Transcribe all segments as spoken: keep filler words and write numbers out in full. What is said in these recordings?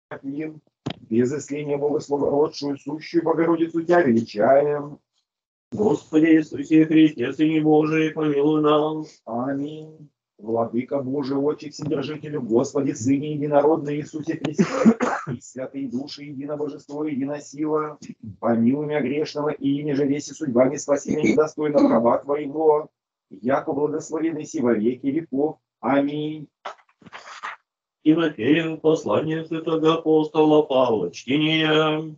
им, без исления богословородшую, сущую Богородицу Тебя величаем. Господи Иисусе Христе, Сыне Божий, помилуй нас. Аминь. Владыка Божий, Отче Вседержителю, Господи, Сыне Единородный Иисусе Христе, и святые души, едино божество, едино сила, помилуй меня грешного, и не жалейся судьбами спасения недостойного раба Твоего, яко благословенный си во веки веков. Аминь. Тимофею, послание святого апостола Павла, чтение.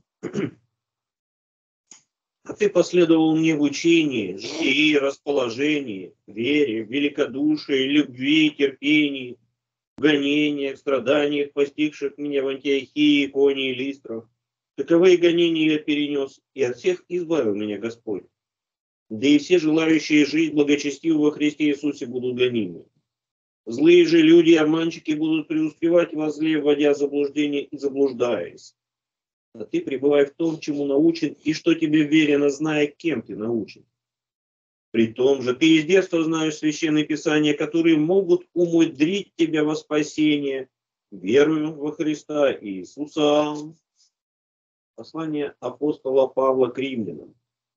А ты последовал мне в учении, житии, расположении, вере, великодушии, любви, терпении, гонениях, страданиях, постигших меня в Антиохии, Иконии и Листрах. Таковые гонения я перенес, и от всех избавил меня Господь. Да и все желающие жить благочестиво во Христе Иисусе будут гонимы. Злые же люди и обманщики будут преуспевать во зле, вводя в заблуждение и заблуждаясь. А ты пребывай в том, чему научен, и что тебе верено, зная, кем ты научен. При том же ты из детства знаешь священные писания, которые могут умудрить тебя во спасение, верую во Христа Иисуса. Послание апостола Павла к римлянам.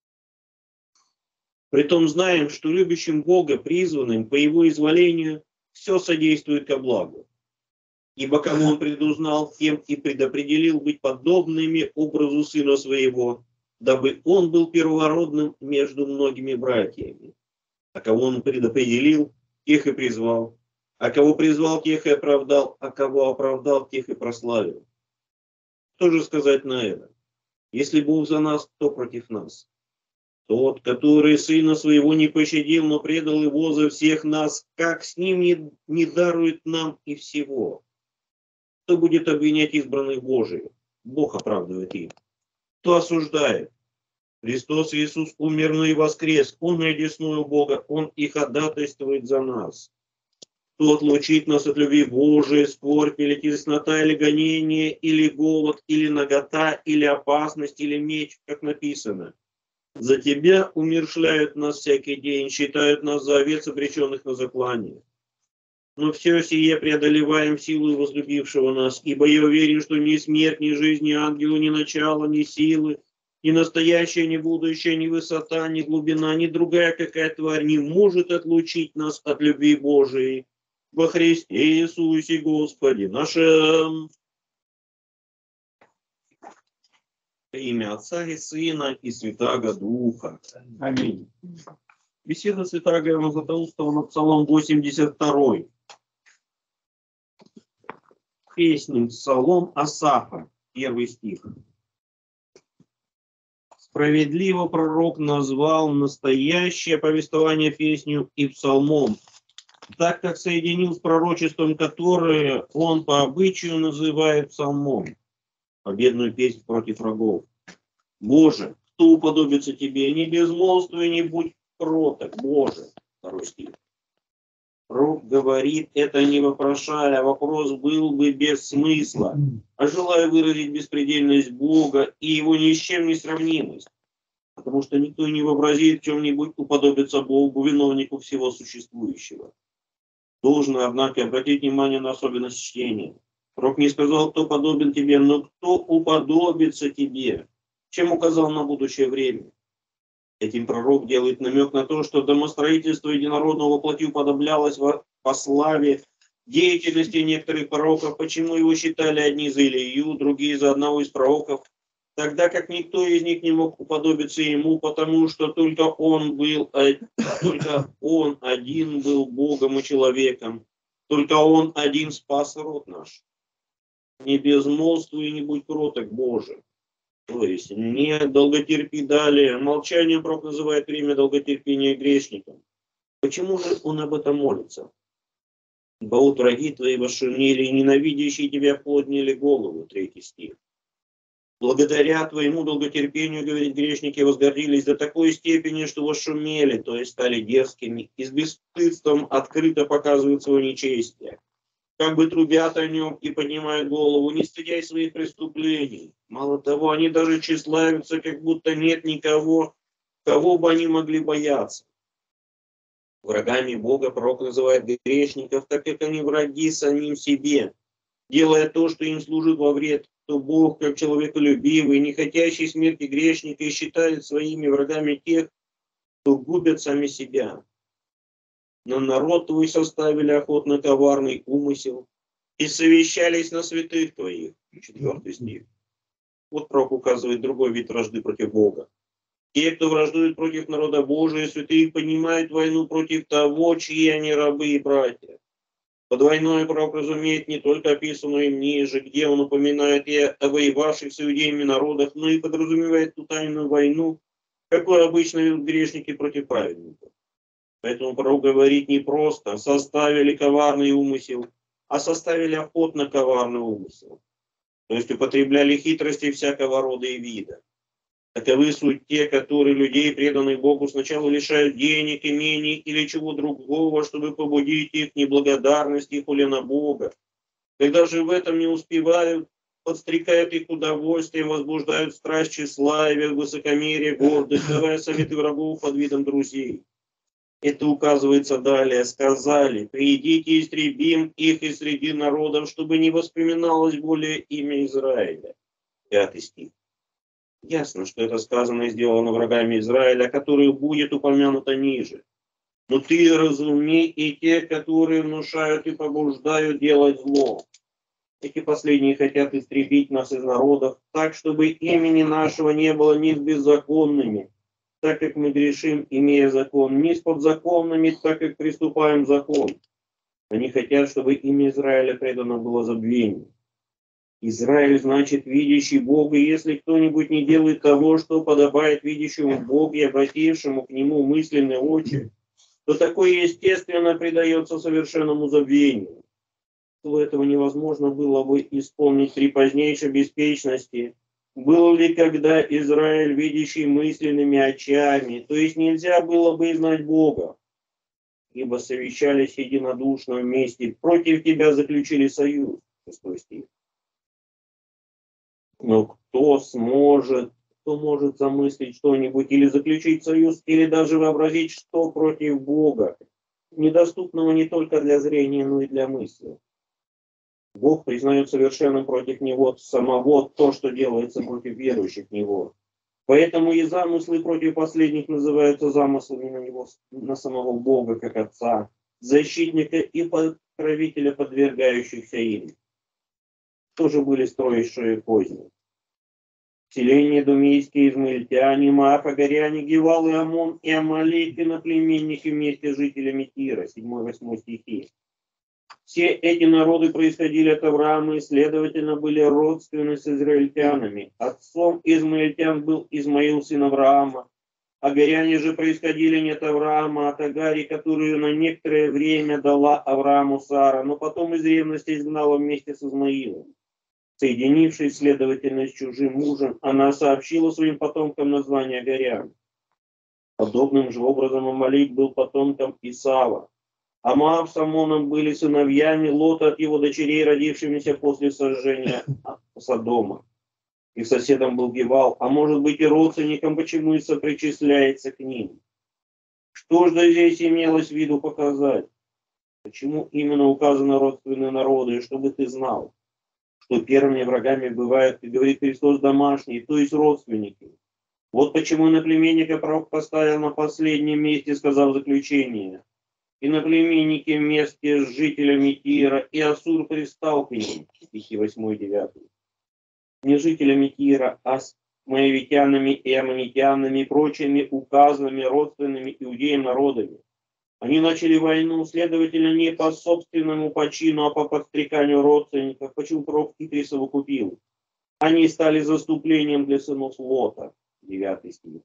Притом знаем, что любящим Бога, призванным по Его изволению, все содействует ко благу. Ибо кому Он предузнал, тем и предопределил быть подобными образу Сына Своего, дабы Он был первородным между многими братьями. А кого Он предопределил, тех и призвал. А кого призвал, тех и оправдал. А кого оправдал, тех и прославил. Что же сказать на это? Если Бог за нас, то против нас. Тот, который Сына Своего не пощадил, но предал Его за всех нас, как с Ним не, не дарует нам и всего? Кто будет обвинять избранных Божиих? Бог оправдывает их. Кто осуждает? Христос Иисус умер, но и воскрес. Он одесную Бога, Он и ходатайствует за нас. Кто отлучит нас от любви Божией, скорбь или теснота, или гонение, или голод, или нагота, или опасность, или меч, как написано. За Тебя умершляют нас всякий день, считают нас за овец, обреченных на заклание. Но все сие преодолеваем силу возлюбившего нас, ибо я уверен, что ни смерть, ни жизнь, ни ангелу, ни начало, ни силы, ни настоящее, ни будущее, ни высота, ни глубина, ни другая какая тварь не может отлучить нас от любви Божией во Христе Иисусе Господе нашем. Имя Отца и Сына и Святаго Духа. Аминь. Беседа святаго Иоанна Златоустова над Псалом восемьдесят два. Песнь Псалом Асафа, первый стих. Справедливо пророк назвал настоящее повествование песню и псалмом, так как соединил с пророчеством, которое он по обычаю называет псалмом, победную песнь против врагов. Боже, кто уподобится тебе, не безмолвствуй, не будь кроток, Боже. Второй стих. Пророк говорит это не вопрошая, вопрос был бы без смысла, а желая выразить беспредельность Бога и его ни с чем не сравнимость, потому что никто не вообразит в чем-нибудь уподобиться Богу, виновнику всего существующего. Должно, однако, обратить внимание на особенность чтения. Пророк не сказал, кто подобен тебе, но кто уподобится тебе, чем указал на будущее время. Этим пророк делает намек на то, что домостроительство единородного воплоти уподоблялось по славе деятельности некоторых пророков, почему его считали одни за Илию, другие за одного из пророков, тогда как никто из них не мог уподобиться ему, потому что только он был, только он один был Богом и человеком, только он один спас род наш. Не безмолвствуй и не будь кроток, Боже. То есть не долготерпи далее. Молчанием пророк называет время долготерпения грешником. Почему же он об этом молится? Ибо вот враги твои вошумели, и ненавидящие тебя подняли голову. Третий стих. Благодаря твоему долготерпению, говорит, грешники возгордились до такой степени, что вошумели, то есть стали дерзкими, и с бесстыдством открыто показывают свое нечестие. Как бы трубят о нем и поднимают голову, не стыдясь своих преступлений. Мало того, они даже тщеславятся, как будто нет никого, кого бы они могли бояться. Врагами Бога пророк называет грешников, так как они враги самим себе. делая то, что им служит во вред, то Бог, как человеколюбивый, не хотящий смерти грешника, и считает своими врагами тех, кто губят сами себя. Но народ твой составили охотно коварный умысел и совещались на святых твоих. Четвертый стих. Вот пророк указывает другой вид вражды против Бога. Те, кто враждует против народа Божия, святые, понимают войну против того, чьи они рабы и братья. Под войной пророк разумеет не только описанную им ниже, где он упоминает и о воевавших с иудеями народах, но и подразумевает ту тайную войну, какую обычно ведут грешники против праведников. Поэтому пророк говорит не просто «составили коварный умысел», а «составили охотно коварный умысел». То есть употребляли хитрости всякого рода и вида. Таковы суть те, которые людей, преданных Богу, сначала лишают денег, имений или чего другого, чтобы побудить их к неблагодарности и хуле на Бога. Когда же в этом не успевают, подстрекают их удовольствием, возбуждают страсть тщеславия, высокомерие, гордость, давая советы врагов под видом друзей. Это указывается далее. Сказали: «Придите, истребим их из среди народов, чтобы не воспоминалось более имя Израиля». Пятый стих. Ясно, что это сказано и сделано врагами Израиля, о которых будет упомянуто ниже. Но ты разумей и те, которые внушают и побуждают делать зло. Эти последние хотят истребить нас из народов, так, чтобы имени нашего не было ни с беззаконными, так как мы грешим, имея закон, ни с подзаконными, так как приступаем закон. Они хотят, чтобы имя Израиля предано было забвению. Израиль значит видящий Бога, и если кто-нибудь не делает того, что подобает видящему Богу и обратившему к Нему мысленные очи, то такое естественно предается совершенному забвению. То этого невозможно было бы исполнить при позднейшей беспечности. Был ли когда Израиль, видящий мысленными очами, то есть нельзя было бы знать Бога, ибо совещались единодушно вместе, против тебя заключили союз. Шестой стих. Но кто сможет, кто может замыслить что-нибудь или заключить союз, или даже вообразить, что против Бога, недоступного не только для зрения, но и для мысли. Бог признает совершенным против Него самого то, что делается против верующих в Него. Поэтому и замыслы против последних называются замыслами на Него, на самого Бога, как Отца, защитника и покровителя подвергающихся им. Тоже были строившие поздние. Селения думейские, измаильтяне, Маах, Агаряне, Гевал и Амон и Амалик, иноплеменники вместе с жителями Тира, седьмой-восьмой стихи. Все эти народы происходили от Авраама и, следовательно, были родственны с израильтянами. Отцом измаильтян был Измаил, сын Авраама. Агаряне же происходили не от Авраама, а от Агари, которую на некоторое время дала Аврааму Сара, но потом из ревности изгнала вместе с Измаилом. Соединившись, следовательно, с чужим мужем, она сообщила своим потомкам название Агарян. Подобным же образом Амалик был потомком Исава. А Моав с Амоном были сыновьями Лота от его дочерей, родившимися после сожжения Содома. Их соседом был Гевал, а может быть и родственником, почему и сопричисляется к ним. Что же здесь имелось в виду показать? Почему именно указаны родственные народы, и чтобы ты знал, что первыми врагами бывают, как говорит Христос, домашние, то есть родственники. Вот почему иноплеменника пророк поставил на последнем месте, сказав заключение. Иноплеменники вместе с жителями Тира, и Ассур пристал к ним. Стихи восьмой и девятый. Не жителями Тира, а с моавитянами и аммонитянами и прочими указанными родственными иудеям народами. Они начали войну, следовательно, не по собственному почину, а по подстреканию родственников. Почему пророк хитрый совокупил? Они стали заступлением для сынов Лота. Девятый стих.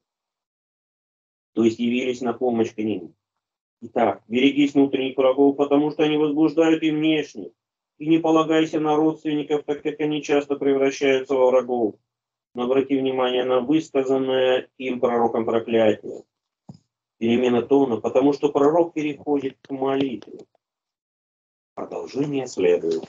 То есть явились на помощь к ним. Итак, берегись внутренних врагов, потому что они возбуждают и внешних. И не полагайся на родственников, так как они часто превращаются во врагов. Но обрати внимание на высказанное им пророком проклятие. Перемена тона, потому что пророк переходит к молитве. Продолжение следует.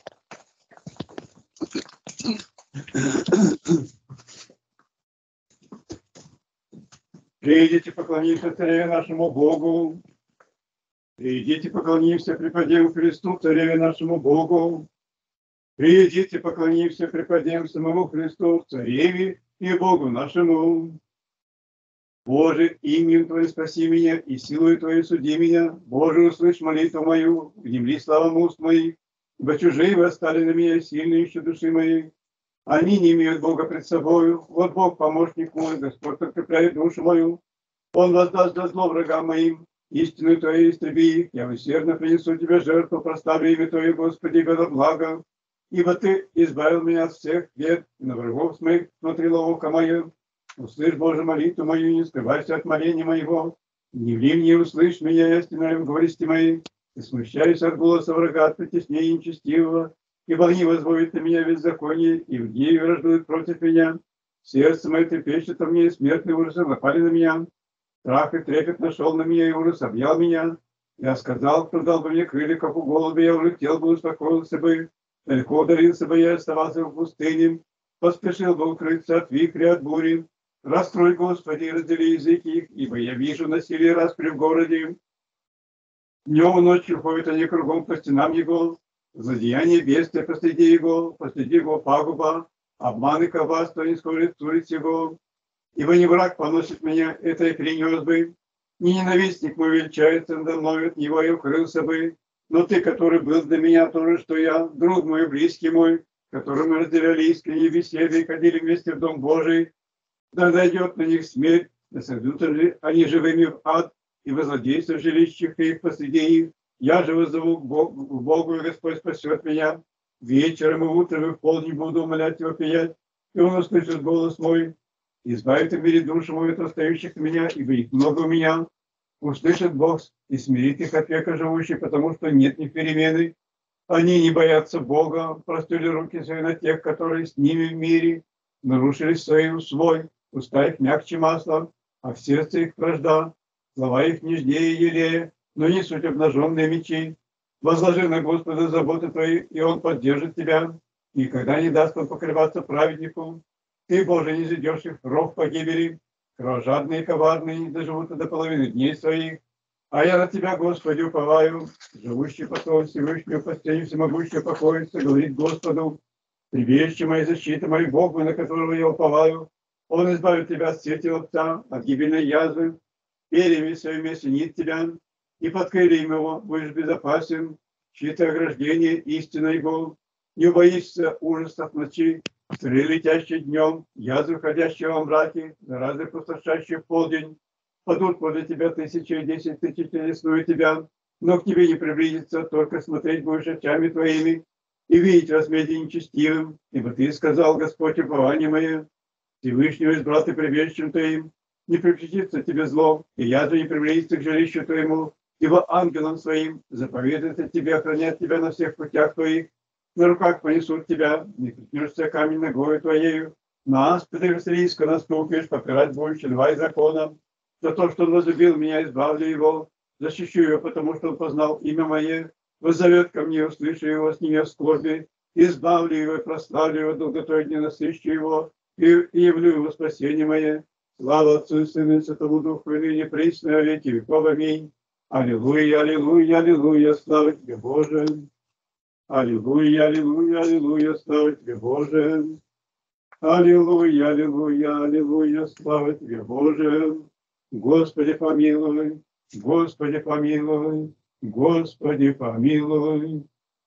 Придите, поклонимся цареве нашему Богу. Придите, поклонимся, преподем Христу, цареве нашему Богу. Придите, поклонимся, преподем самому Христу, Цареве и Богу нашему. Боже, именем Твоим спаси меня, и силой Твоей суди меня. Боже, услышь молитву мою, внемли славам уст моих, ибо чужие восстали на меня, сильные еще души моей. Они не имеют Бога пред собою. Вот Бог, помощник мой, Господь подкрепляет душу мою. Он воздаст за зло врагам моим. Истину Твою истреби их. Я усердно принесу Тебе жертву, прославлю имя Твое, Господи, ибо благо. Ибо Ты избавил меня от всех бед, и на врагов моих смотрело око мое. Услышь, Боже, молитву мою, не скрывайся от моления моего. Не вли мне, услышь меня, я стенаю в горести моей. И смущаюсь от голоса врага, от притеснения нечестивого. Ибо они возводят на меня беззаконие, и в гневе враждуют против меня. Сердце мое трепещет о мне, и смертные ужасы напали на меня. Страх и трепет нашел на меня, и ужас объял меня. Я сказал, кто дал бы мне крылья, как у голубя, я улетел бы, успокоился бы. Далеко удалился бы я, оставался в пустыне. Поспешил бы укрыться от вихря, от бури. Расстрой, Господи, раздели языки их, ибо я вижу насилие распри в городе. Днем и ночью ходят они кругом по стенам его. Злодеяние бедствия посреди его, посреди его пагуба, обман и коварство не сходит с улиц его. Ибо не враг поносит меня, это и принес бы. Не ненавистник мой величается надо мною, от него я укрылся бы. Но ты, который был для меня то же, что я, друг мой, близкий мой, которым мы разделяли искренние беседы и ходили вместе в Дом Божий, да дойдет на них смерть, да сойдут они живыми в ад, и возлодействуют в жилищах их посреди их. Я же вызову к Богу, к Богу, и Господь спасет меня. Вечером и утром и в полдень буду умолять его пиять, и он услышит голос мой. Избавит в мире душу мою от восстающих на меня, ибо их много у меня. Услышит Бог и смирит их от века живущих, потому что нет ни перемены. Они не боятся Бога, простили руки свои на тех, которые с ними в мире, нарушили свой свой, уста их мягче масла, а в сердце их вражда, слова их нежнее елея, но не суть обнаженные мечи. Возложи на Господа заботы твои, и Он поддержит тебя. Никогда не даст Он покрываться праведнику. Ты, Боже, не зайдешь их в ров погибели. Кровожадные и коварные не доживут до половины дней своих. А я на Тебя, Господи, уповаю, живущий потом Всевышнего, постелью всемогущего покоится, говорит Господу, прибежище моя защита, мой Бог, на которого я уповаю. Он избавит тебя от сети ловца, от гибельной язвы, перьями своими осенит тебя, и под крыльями его будешь безопасен, щит и ограждение, истина его. Не убоишься ужасов ночи, стрелы, летящие днем, язвы, ходящие во мраке, заразы, пустошащие в полдень. Падут подле тебя тысячи и десять тысяч лесную тебя, но к тебе не приблизится, только смотреть будешь очами твоими и видеть возмездие нечестивым, ибо ты сказал, Господь, упование мое, Всевышнего избрал ты прибежищем твоим, не приблизится тебе зло, и я же не приблизится к жилищу твоему, ибо ангелам своим заповедует от тебя охранять тебя на всех путях твоих, на руках понесут тебя, не прикнешься камень ногою твоею, на аспиды василиска наступишь, попирать будешь льва и закона. За то, что он возлюбил меня, избавлю его, защищу его, потому что он познал имя мое, воззовет ко мне, услышу его с ними в скорби, избавлю его и прославлю его, долготой не насыщу его, и, и явлю его спасение мое. Слава Отцу и Сыну и Святому Духу, и ныне присно, и во веки веков. Аминь. Аллилуйя, аллилуйя, аллилуйя, слава Тебе, Боже. Аллилуйя, аллилуйя, аллилуйя, слава Тебе, Боже. Аллилуйя, аллилуйя, аллилуйя, слава Тебе, Боже. Господи, помилуй, Господи, помилуй, Господи, помилуй.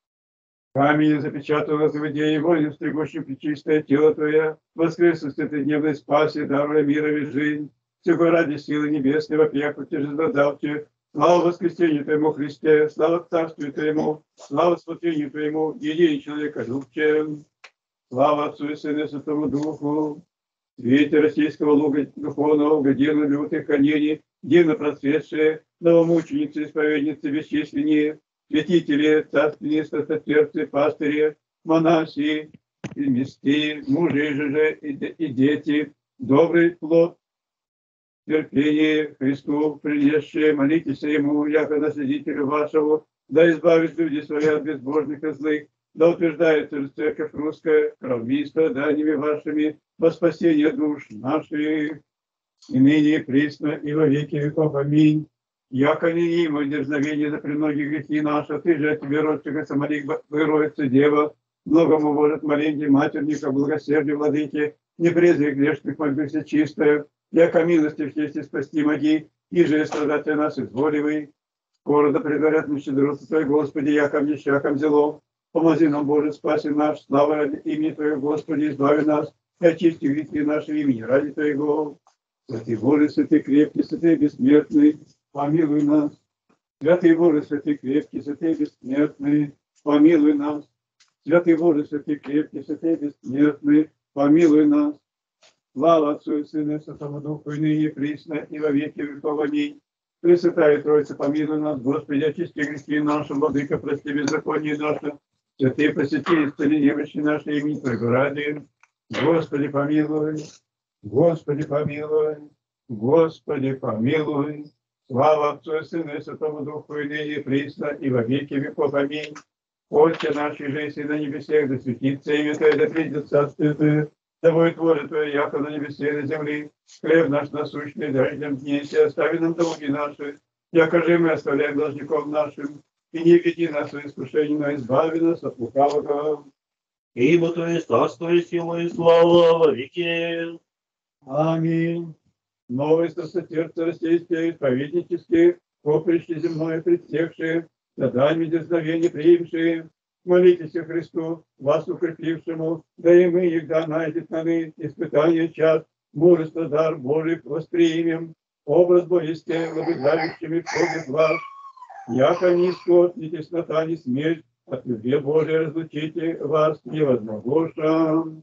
Камень запечатал разводя его, не стригущим пречистое тело Твое, воскресность этой дневной спаси, даруя мира и жизнь, всего ради силы небесной, вопреки тяжелодавче. Слава воскресению Твоему, Христе, слава Царствию Твоему, слава смотрению Твоему, единый человека любче. Слава Отцу и Сыну и Святому Духу. Свете российского луга духовного, годину лютых конений, дивно просветшие, новомученицы, исповедницы, бесчисленнее, святители, царственные, страстотерпцы, пастыри, монаси, и мести, мужи же и, и дети, добрый плод, терпение Христу принесшие, молитесь Ему, яко наследителю вашего, да избавит люди свои от безбожных и злых, да утверждается церковь русская, кровьми и страданиями вашими, во спасение душ наших, и ныне и присно, и во веки веков. Аминь. Яко не има дерзновение за премногие грехи наши, ты же от тебе, родственника, самолик, Богородица Дева, многому может моленье матерника, благосердие владыки, не презри грешных, мольбы все чистая, яко милости в чести спасти моги, и же страдать о нас изволивый. Скоро да предварят мы щедроту Твою, Господи, яко мне щаком зело. Помози нам, Боже, спаси наш, слава ради имени Твоего, Господи, избави нас, и очисти грехи наши имени ради Твоего. Святый Боже, святый крепкий, святый бессмертный, помилуй нас. Святый Боже, святый крепкий, святый бессмертный, помилуй нас. Святый Боже, святый крепкий, святый бессмертный, помилуй нас. Слава Отцу и Сыну и Святому Духу, и ныне и присно, и во веки веков. Аминь. Пресвятая Троица, помилуй нас, Господи, очисти грехи наши, Владыка, прости беззаконие наше. Святые посети, исцели немощи наши, имени Твоего ради. Господи, помилуй. Господи, помилуй. Господи, помилуй. Слава Отцу и Сыну и Святому Духу, и ныне и присно, и во веки веков. Аминь. Отче наш, же и на небесах, да светится имя Твое, да придет царствие Твое, да будет воля Твоя, яко на небесе и на земле. Хлеб наш насущный дай нам днесь, и остави нам долги наши, яко же мы оставляем должников нашим, и не веди нас в искушение, но избави нас от лукавого. Ибо Твое царство и сила и слава во веки. Аминь. Новые сердца российские, праведнические, поприще земное предстехшие, задание дерзновения приимшие, молитесь о Христу, вас укрепившему, да и мы, егда найдет наны испытание час, мужество дар Божий восприимем, образ боистей, лобызающими входит вас. Яко ни скот, ни теснота, ни смерть, от любви Божией разлучите вас невозможно.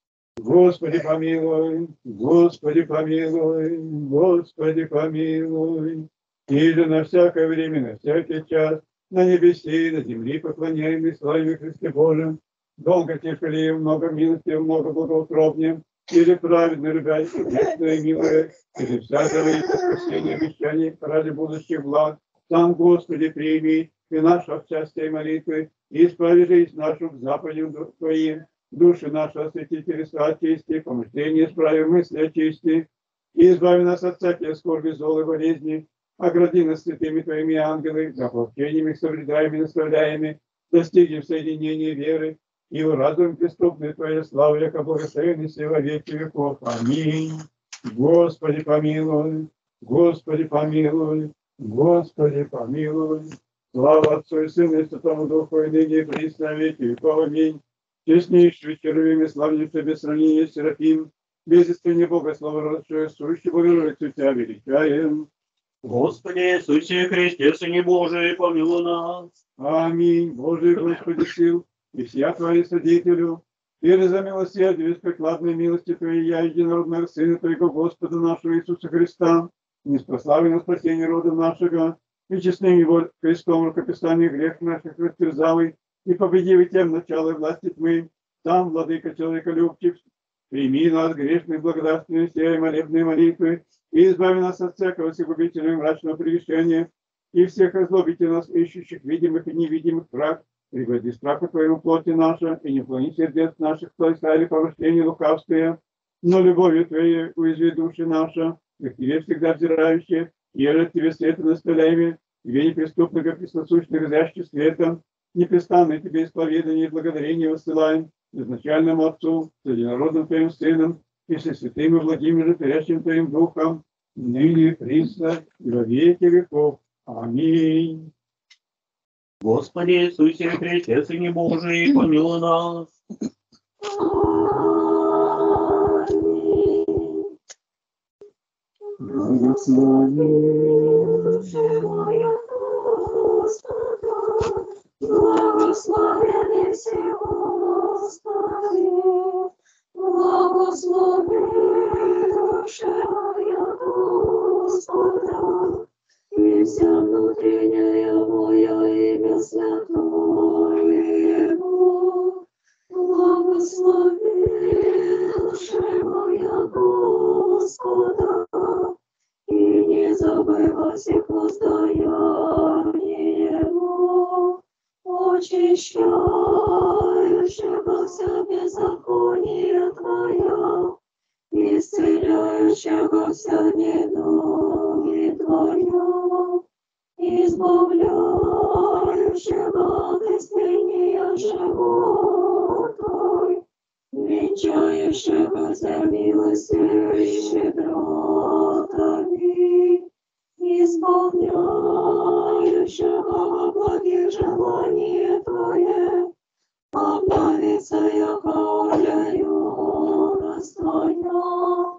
Господи помилуй, Господи помилуй, Господи помилуй. Или на всякое время, на всякий час, на небесе и на земле поклоняем и славим Христе Божьем. Долго терпели, много милости, много благоутробнее, или праведно, ребят, вечное и милое, или всякого и спасения обещаний ради будущих благ. Сам, Господи, прими и наши счастья и молитвы, и исправи жизнь нашу к заповедям Твоим. Души наши освети, леса очисти, помышления исправи, мысли очисти, и избави нас от всяких скорби, зол и болезни, огради нас святыми Твоими ангелами, заполчениями, соблюдаемыми, наставляемыми, достигнем соединения веры, и уразуем преступной Твоей славы, яко благословенный си во веки веков. Аминь. Господи помилуй, Господи помилуй, Господи помилуй. Слава Отцу и Сыну и Святому Духу, и ныне и присно веки веков. Аминь. Честнейший червями, славнейший без сравнения Серафим, без искреннего Бога, слава родшая, сущий Богородицу Тебя величаем. Господи Иисусе Христе, Сыне Божий, помилуй нас. Аминь. Божий Господи сил, и вся Твои содителю, и за милосердие, беспрекладной милости Твоей, я, единородного Сына Твоего, Господа нашего Иисуса Христа, неспрославлено спасение рода нашего, и честным Его крестом рукописание грех наших растерзавый, и победивый тем начало власти тьмы, сам, владыка человеколюбчик, прими нас, грешных, благодарственные, сея молебные молитвы, и избави нас от всякого сигубительного и мрачного прегрешения, и всех озлобите нас, ищущих видимых и невидимых враг, пригоди страху Твоему плоти наша, и не клони сердец наших, то или помышления лукавские, но любовью Твоей уязви души наша, и к Тебе всегда взирающие, и же Тебе света наставляемые, Тебе неприступных, пресносущных, зрящих светом, непрестанное Тебе исповедание и благодарение высылаем изначальному Отцу, с единородным Твоим Сыном, и со святым и Владимиром, творящим Твоим Духом, ныне и присно, и во веки веков. Аминь. Господи Иисусе Христе, Сыне Божий, помилуй нас. Благословенный всего Господи, благослови душа моя Господа, и вся внутренняя моя имя святое Его. Благослови душа моя Господа, и не забывай всех воздаяние Его. Очищающего вся беззаконие Твоя, исцеляющего вся недуги Твоя, избавляющего от истления живот покой, венчающего за милостью и щедротами, исполняющего во благих желание Твое, обновится яко орлею расстроена.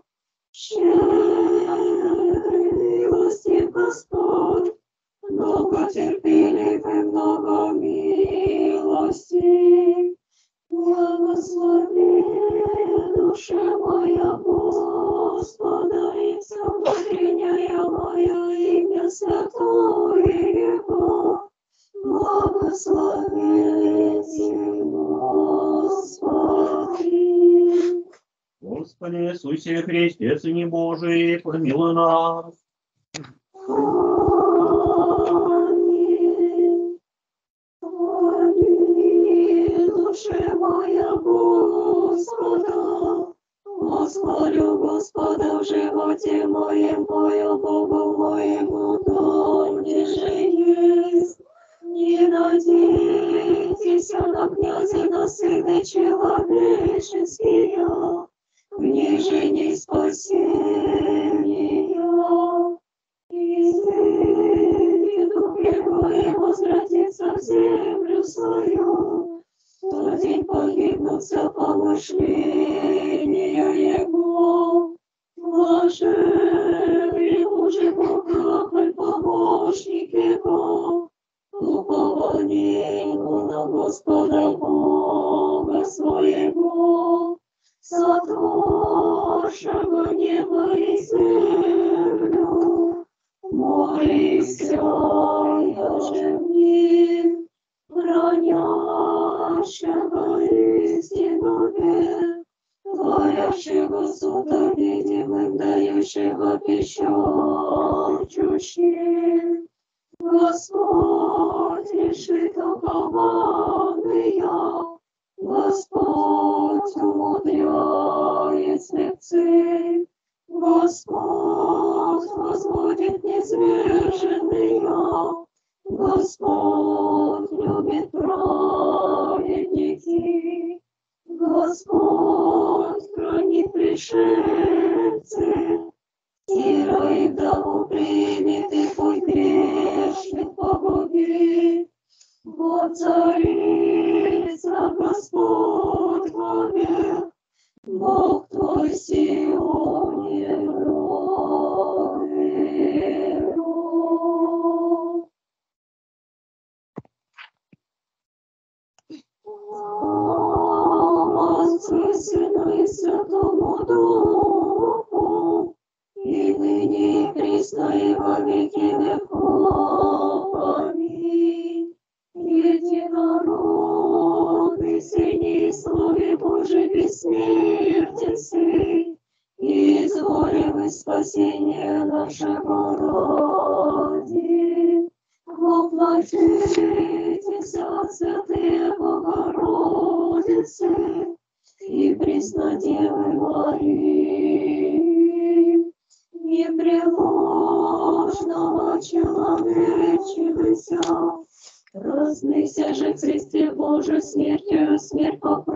Щедрый милостив Господь, долготерпелив и много милости. Благослови душа моя Господа, и вся внутренняя моя имя святое Его. Благословите, Господи. Господи Иисусе Христе, Сыне Божий, помилуй нас. Аминь. Хвали, душе моя Господа, восхвалю Господа в животе моем, пою Богу моему, донде же есть. Не надейтесь на князя, на сына человеческие, в нижней спасения. И дух его и возвратится в землю свою, в тот день погибнутся помышления его. Блажен уже Бога, хоть помощник его, упование ему на Господа Бога своего, сотворшего небо и землю. Молися, яже в них, хранящего истину век, творящего суд видимым, дающего пищащущим. Господь решит укованные, Господь умудряет слепцы, Господь возводит низверженные, Господь любит праведники, Господь хранит пришельцы, Тира и вдову примет и путь грешных погубит. Вот царица Господь вовек, Бог твой Сионе веру. Отцу и Сыну и Святому Духу, и ныне и присно и во веки веков. Аминь. Единородный Сыне и Слове Божий бессмертен Сын, и изволим спасение нашего ради. Воплотитесь от святые Богородицы и Преснодевы Марии, непреложного человечивося, разнися же в Христе Божий смертью смерть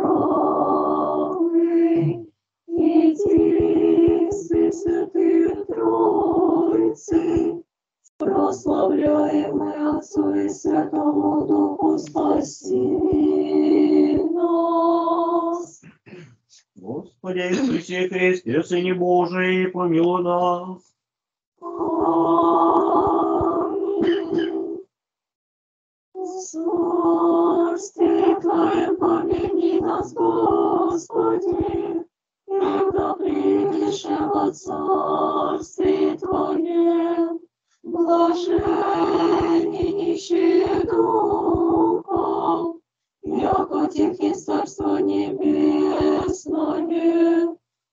поправы. Единстве святые Троицы, прославляем мы Отцу и Святому Духу, спаси нас. Господи Иисусе Христе, Сыне Божий, помилуй нас. Аминь. Царствие Твое помяни нас, Господи, когда придешь во Царствие Твое. Блаженни нищие духом, яко тихи Царство Небесное.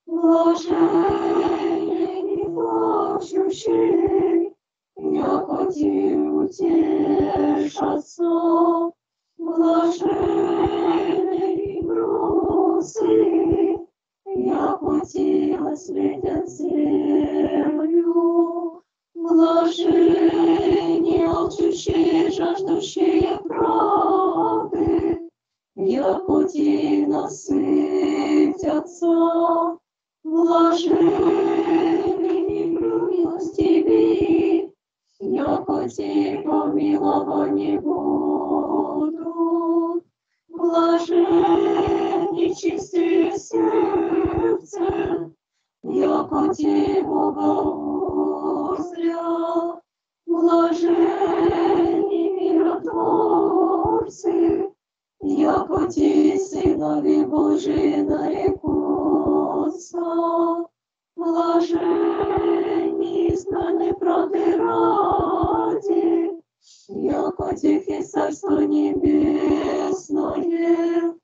Блаженни плачущие, яко те утешатся. Блаженни грустные, яко те осветят землю. Блаженни алчущие, жаждущие правды, яко те насытятся, блаженными милостивые, яко те помилованы будут, блаженны чистые сердце, яко те Бога узрят, блаженны миротворцы, яко те сынови Божии нарекутся, блаженни изгнаны правды ради, яко тихе царство небесное,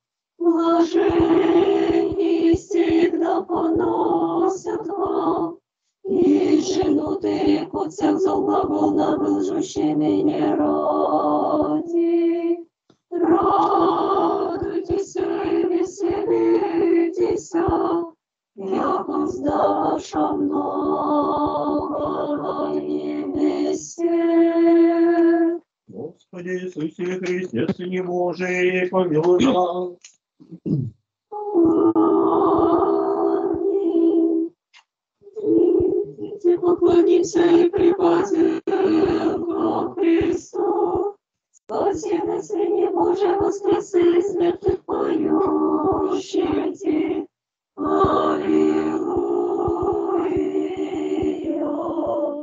блаженни всегда поносят вам, и женуты рекутся к злоглаголно лжущими не ради. Радуйтесь и веселитесь, яко сдаша много на небесе. Господи Иисусе Христе, Сыне Божий, помилуй нас. Аминь. Идите, поклонимся и припадем к Христу. Спасибо, Сыне Божий, воскресы из мертвых поющие. Аллилуйя.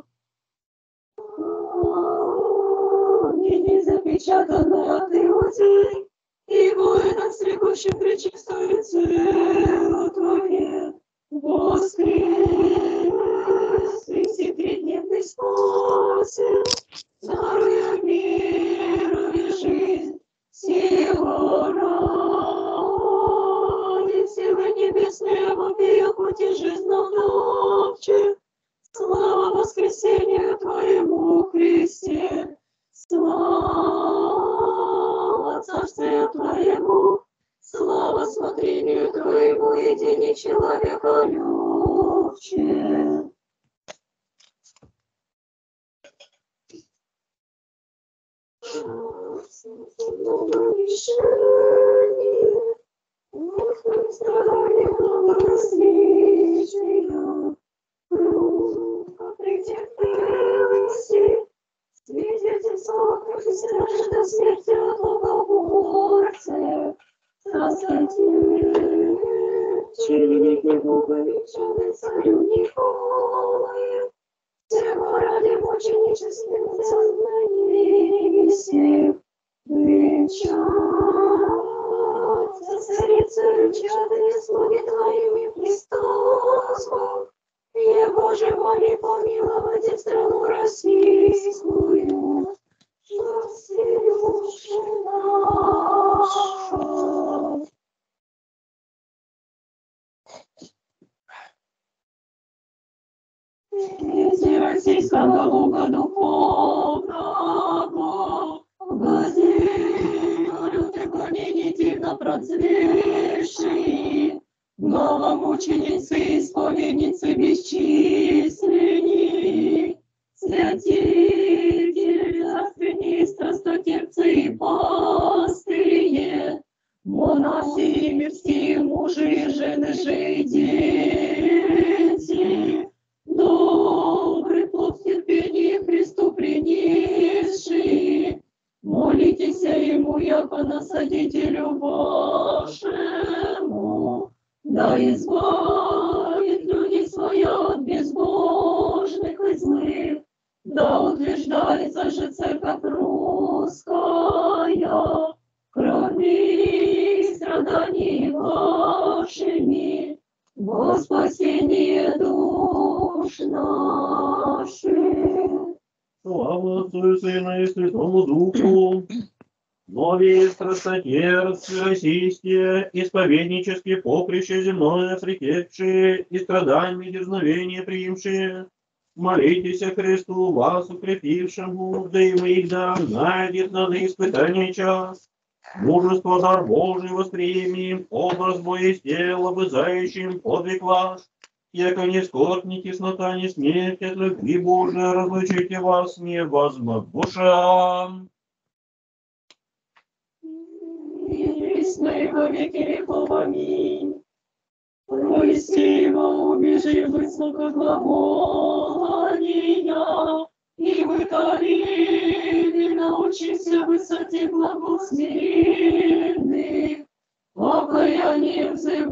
Ныне запечатано от Иудей, и воинам, стригущим пречистую целу Твое, воскрес, и всетридневный спасен, даруя миру и жизнь сего ради, силы небесные вопиют пути жизнодавче. Слава воскресению Твоему, Христе! Слава Царствию Твоему! Слава смотрению Твоему, едине человека любче! Много решений, много страданий, много различия. Круто претерпелости, свидетельство Христа до смерти от лукоборца, раскативший великий Бога вечный царю Николая, всего ради мученических сознаний венчать со царицей чадные слуги Твоими Христосом. Его же моли помиловать и страну российскую, что все души наши. Дети российского луга духовного, газею лютых гонений дивно процветшие, новомученицы, исповедницы бесчисленней, святители, царственные, страстотерпцы и пастыри, монаси, мирские мужи, жены же и дети, добрый плод терпения Христу принесшие, молитесь Ему, яко насадителю вашему, да избавит людей своя от безбожных и злых, да утверждается же церковь русская, крови и страданий вашими, во спасение душ наших. Слава Отцу и Сыну и Святому Духу. Новее страстотерпцы российские, исповеднические поприща земное притекшие и страдания дерзновения приимшие, молитесь о Христу вас укрепившему, да и вы да найдет на испытание час. Мужество дар Божий восприемим, образ бой из тела, вызающим подвиг ваш. Яко не скорбь, ни теснота, ни смерть, от любви Божия разлучите вас невозможно. присно и во веки веков. Аминь. Моисей во убежи высоко глаголания, и в Италии научимся высоте глагол смиренных, покаяние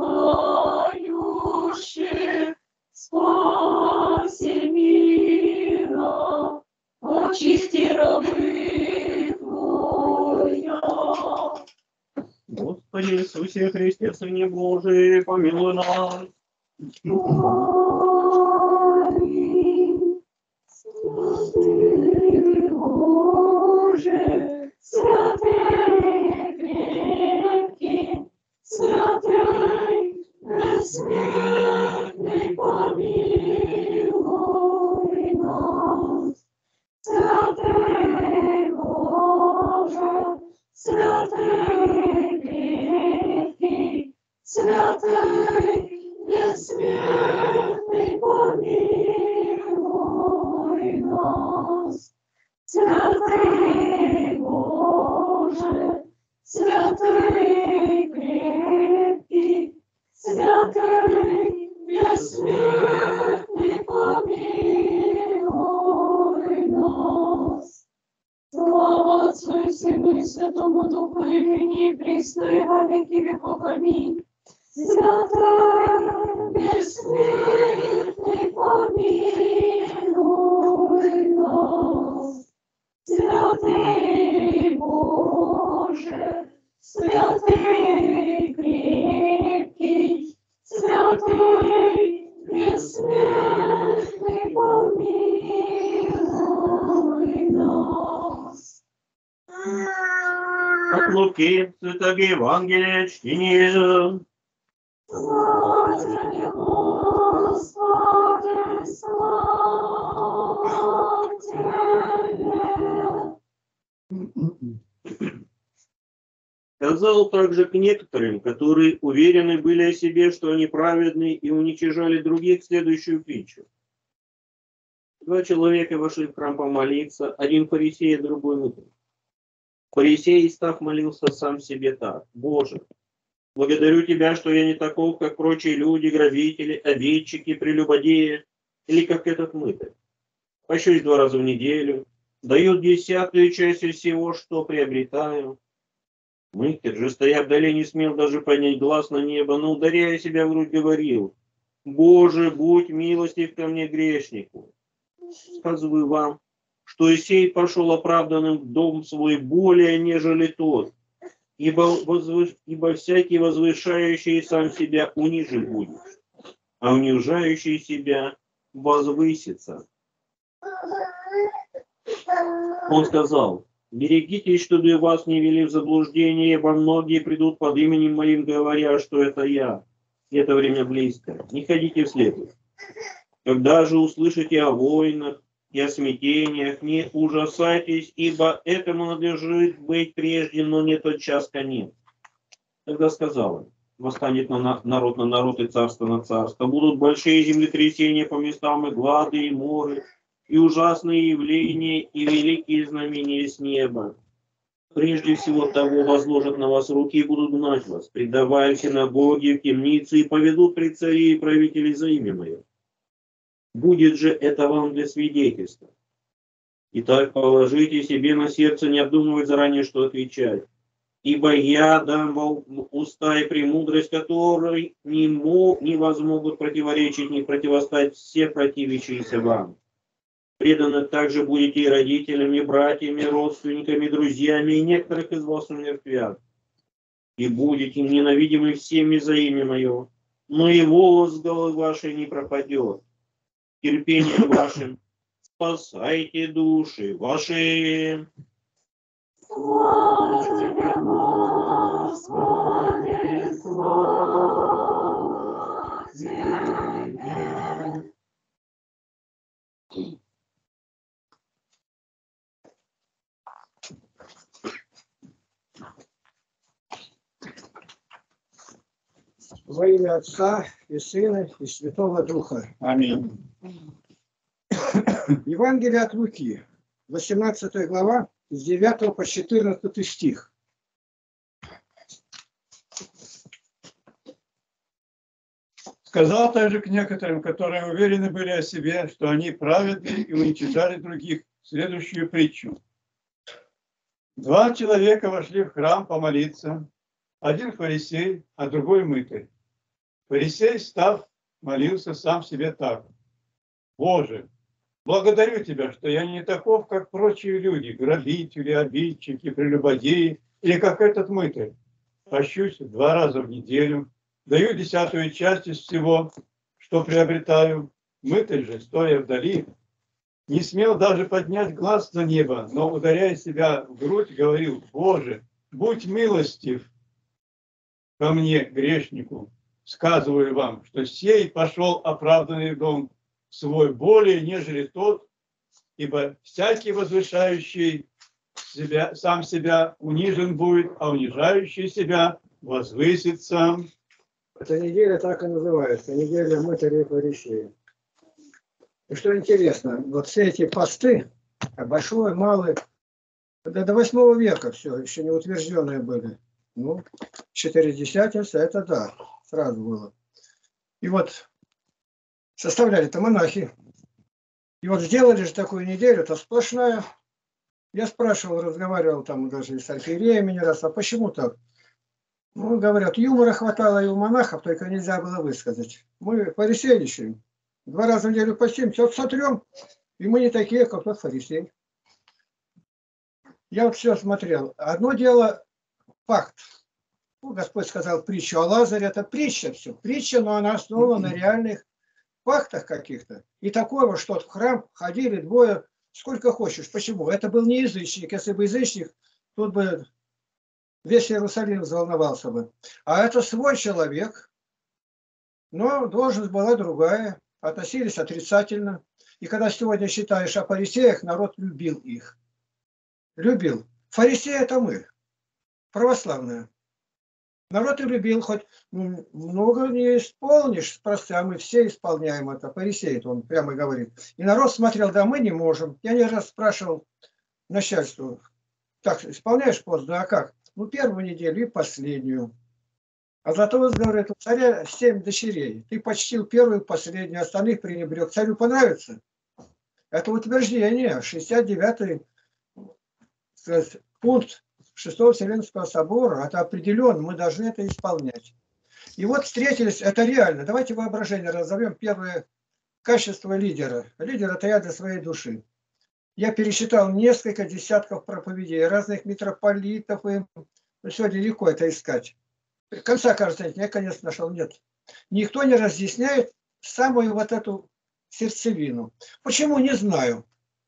взывающих, спаси мира, очисти рабы Твоя. Господи Иисусе Христе, Сыне Божий, помилуй нас. Аминь. Святый Боже, святый крепкий, святый бессмертный, помилуй нас. Святый Боже, святый крепкий, святый бессмертный, помилуй нас. Святый Боже, святый крепкий, святый бессмертный, помилуй нас. Слава Отцу и Сыну и Святому Духу, и ныне и присно и во веки веков. Аминь. Святый бессмертный, помилуй нас. Святый Боже, святый крепкий, святый бессмертный, помилуй нас. От Луки, Святого Евангелия, чтение. Слава Тебе, Господи, слава Тебе. Сказал также к некоторым, которые уверены были о себе, что они праведны, и уничижали других, следующую притчу. Два человека вошли в храм помолиться, один фарисей, а другой мудрый. Фарисей, став, молился сам себе так: «Боже, благодарю Тебя, что я не таков, как прочие люди, грабители, обидчики, прелюбодеи, или как этот мытарь. Пощусь два раза в неделю, даю десятую часть из всего, что приобретаю». Мытарь же, стоя вдали, не смел даже поднять глаз на небо, но, ударяя себя в грудь, говорил: «Боже, будь милостив ко мне, грешнику». Сказываю вам, что Исей пошел оправданным в дом свой более, нежели тот, ибо, возвыш... ибо всякий возвышающий сам себя унижен будет, а унижающий себя возвысится. Он сказал: «Берегитесь, чтобы вас не вели в заблуждение, ибо многие придут под именем моим, говоря, что это я, и это время близко. Не ходите вслед их. Когда же услышите о войнах и о смятениях, не ужасайтесь, ибо этому надлежит быть прежде, но не тот час конец». Тогда сказал он: «Восстанет на народ на народ и царство на царство. Будут большие землетрясения по местам, и глады, и моры, и ужасные явления, и великие знамения с неба. Прежде всего того возложат на вас руки и будут гнать вас, предавая в синагоги, в темницы, и поведут пред царей и правителей за имя мое. Будет же это вам для свидетельства. Итак, положите себе на сердце не обдумывать заранее, что отвечать. Ибо я дам вам уста и премудрость, которой не, мог, не возмогут противоречить, не противостать все противящиеся вам. Преданы также будете и родителями, и братьями, и родственниками, и друзьями, и некоторых из вас умертвят. И будете ненавидимы всеми за имя мое, но и волос с головы вашей не пропадет. Терпением вашим спасайте души ваши». Слава Тебе, Господи, слава Тебе. Во имя Отца и Сына и Святого Духа. Аминь. Евангелие от Луки, восемнадцатая глава, с девятого по четырнадцатый стих. Сказал также к некоторым, которые уверены были о себе, что они праведны и уничтожали других, следующую притчу. Два человека вошли в храм помолиться, один фарисей, а другой мытарь. Фарисей, став, молился сам себе так: «Боже, благодарю Тебя, что я не таков, как прочие люди, грабители, обидчики, прелюбодеи, или как этот мытарь. Пощусь два раза в неделю, даю десятую часть из всего, что приобретаю. Мытарь же, стоя вдали, не смел даже поднять глаз на небо, но, ударяя себя в грудь, говорил: Боже, будь милостив ко мне, грешнику. Сказываю вам, что сей пошел оправданный в дом свой более, нежели тот, ибо всякий возвышающий себя, сам себя унижен будет, а унижающий себя возвысится». Эта неделя так и называется, неделя мытаря и фарисея. И что интересно, вот все эти посты, большой, малый, до, до восьмого века все, еще не утвержденные были. Ну, четыредесятница, это да, сразу было. И вот составляли-то монахи. И вот сделали же такую неделю, это сплошная. Я спрашивал, разговаривал там даже с архиереями не раз, а почему так? Ну, говорят, юмора хватало и у монахов, только нельзя было высказать. Мы фарисеи, два раза в неделю постимся, вот сотрем, и мы не такие, как тот фарисей. Я вот все смотрел. Одно дело факт. Ну, Господь сказал притчу о Лазаре, это притча все. Притча, но она основана на реальных фактах каких-то. И такого, что в храм ходили двое, сколько хочешь. Почему? Это был не язычник. Если бы язычник, тут бы весь Иерусалим взволновался бы. А это свой человек, но должность была другая. Относились отрицательно. И когда сегодня читаешь о фарисеях, народ любил их. Любил. Фарисеи это мы, православные. Народ и любил, хоть ну, много не исполнишь, просто, а мы все исполняем это. Фарисей, он прямо говорит. И народ смотрел, да мы не можем. Я не раз спрашивал начальству, так, исполняешь пост, да а как? Ну, первую неделю и последнюю. А зато, говорит, у царя семь дочерей. Ты почтил первую и последнюю, остальных пренебрег. Царю понравится? Это утверждение, шестьдесят девятый пункт шестого Вселенского собора. Это определенно, мы должны это исполнять. И вот встретились, это реально. Давайте воображение разовьем. Первое качество лидера. Лидер – это я для своей души. Я пересчитал несколько десятков проповедей, разных митрополитов. И сегодня легко это искать. Конца, кажется, я, конечно, нашел. Нет. Никто не разъясняет самую вот эту сердцевину. Почему, не знаю.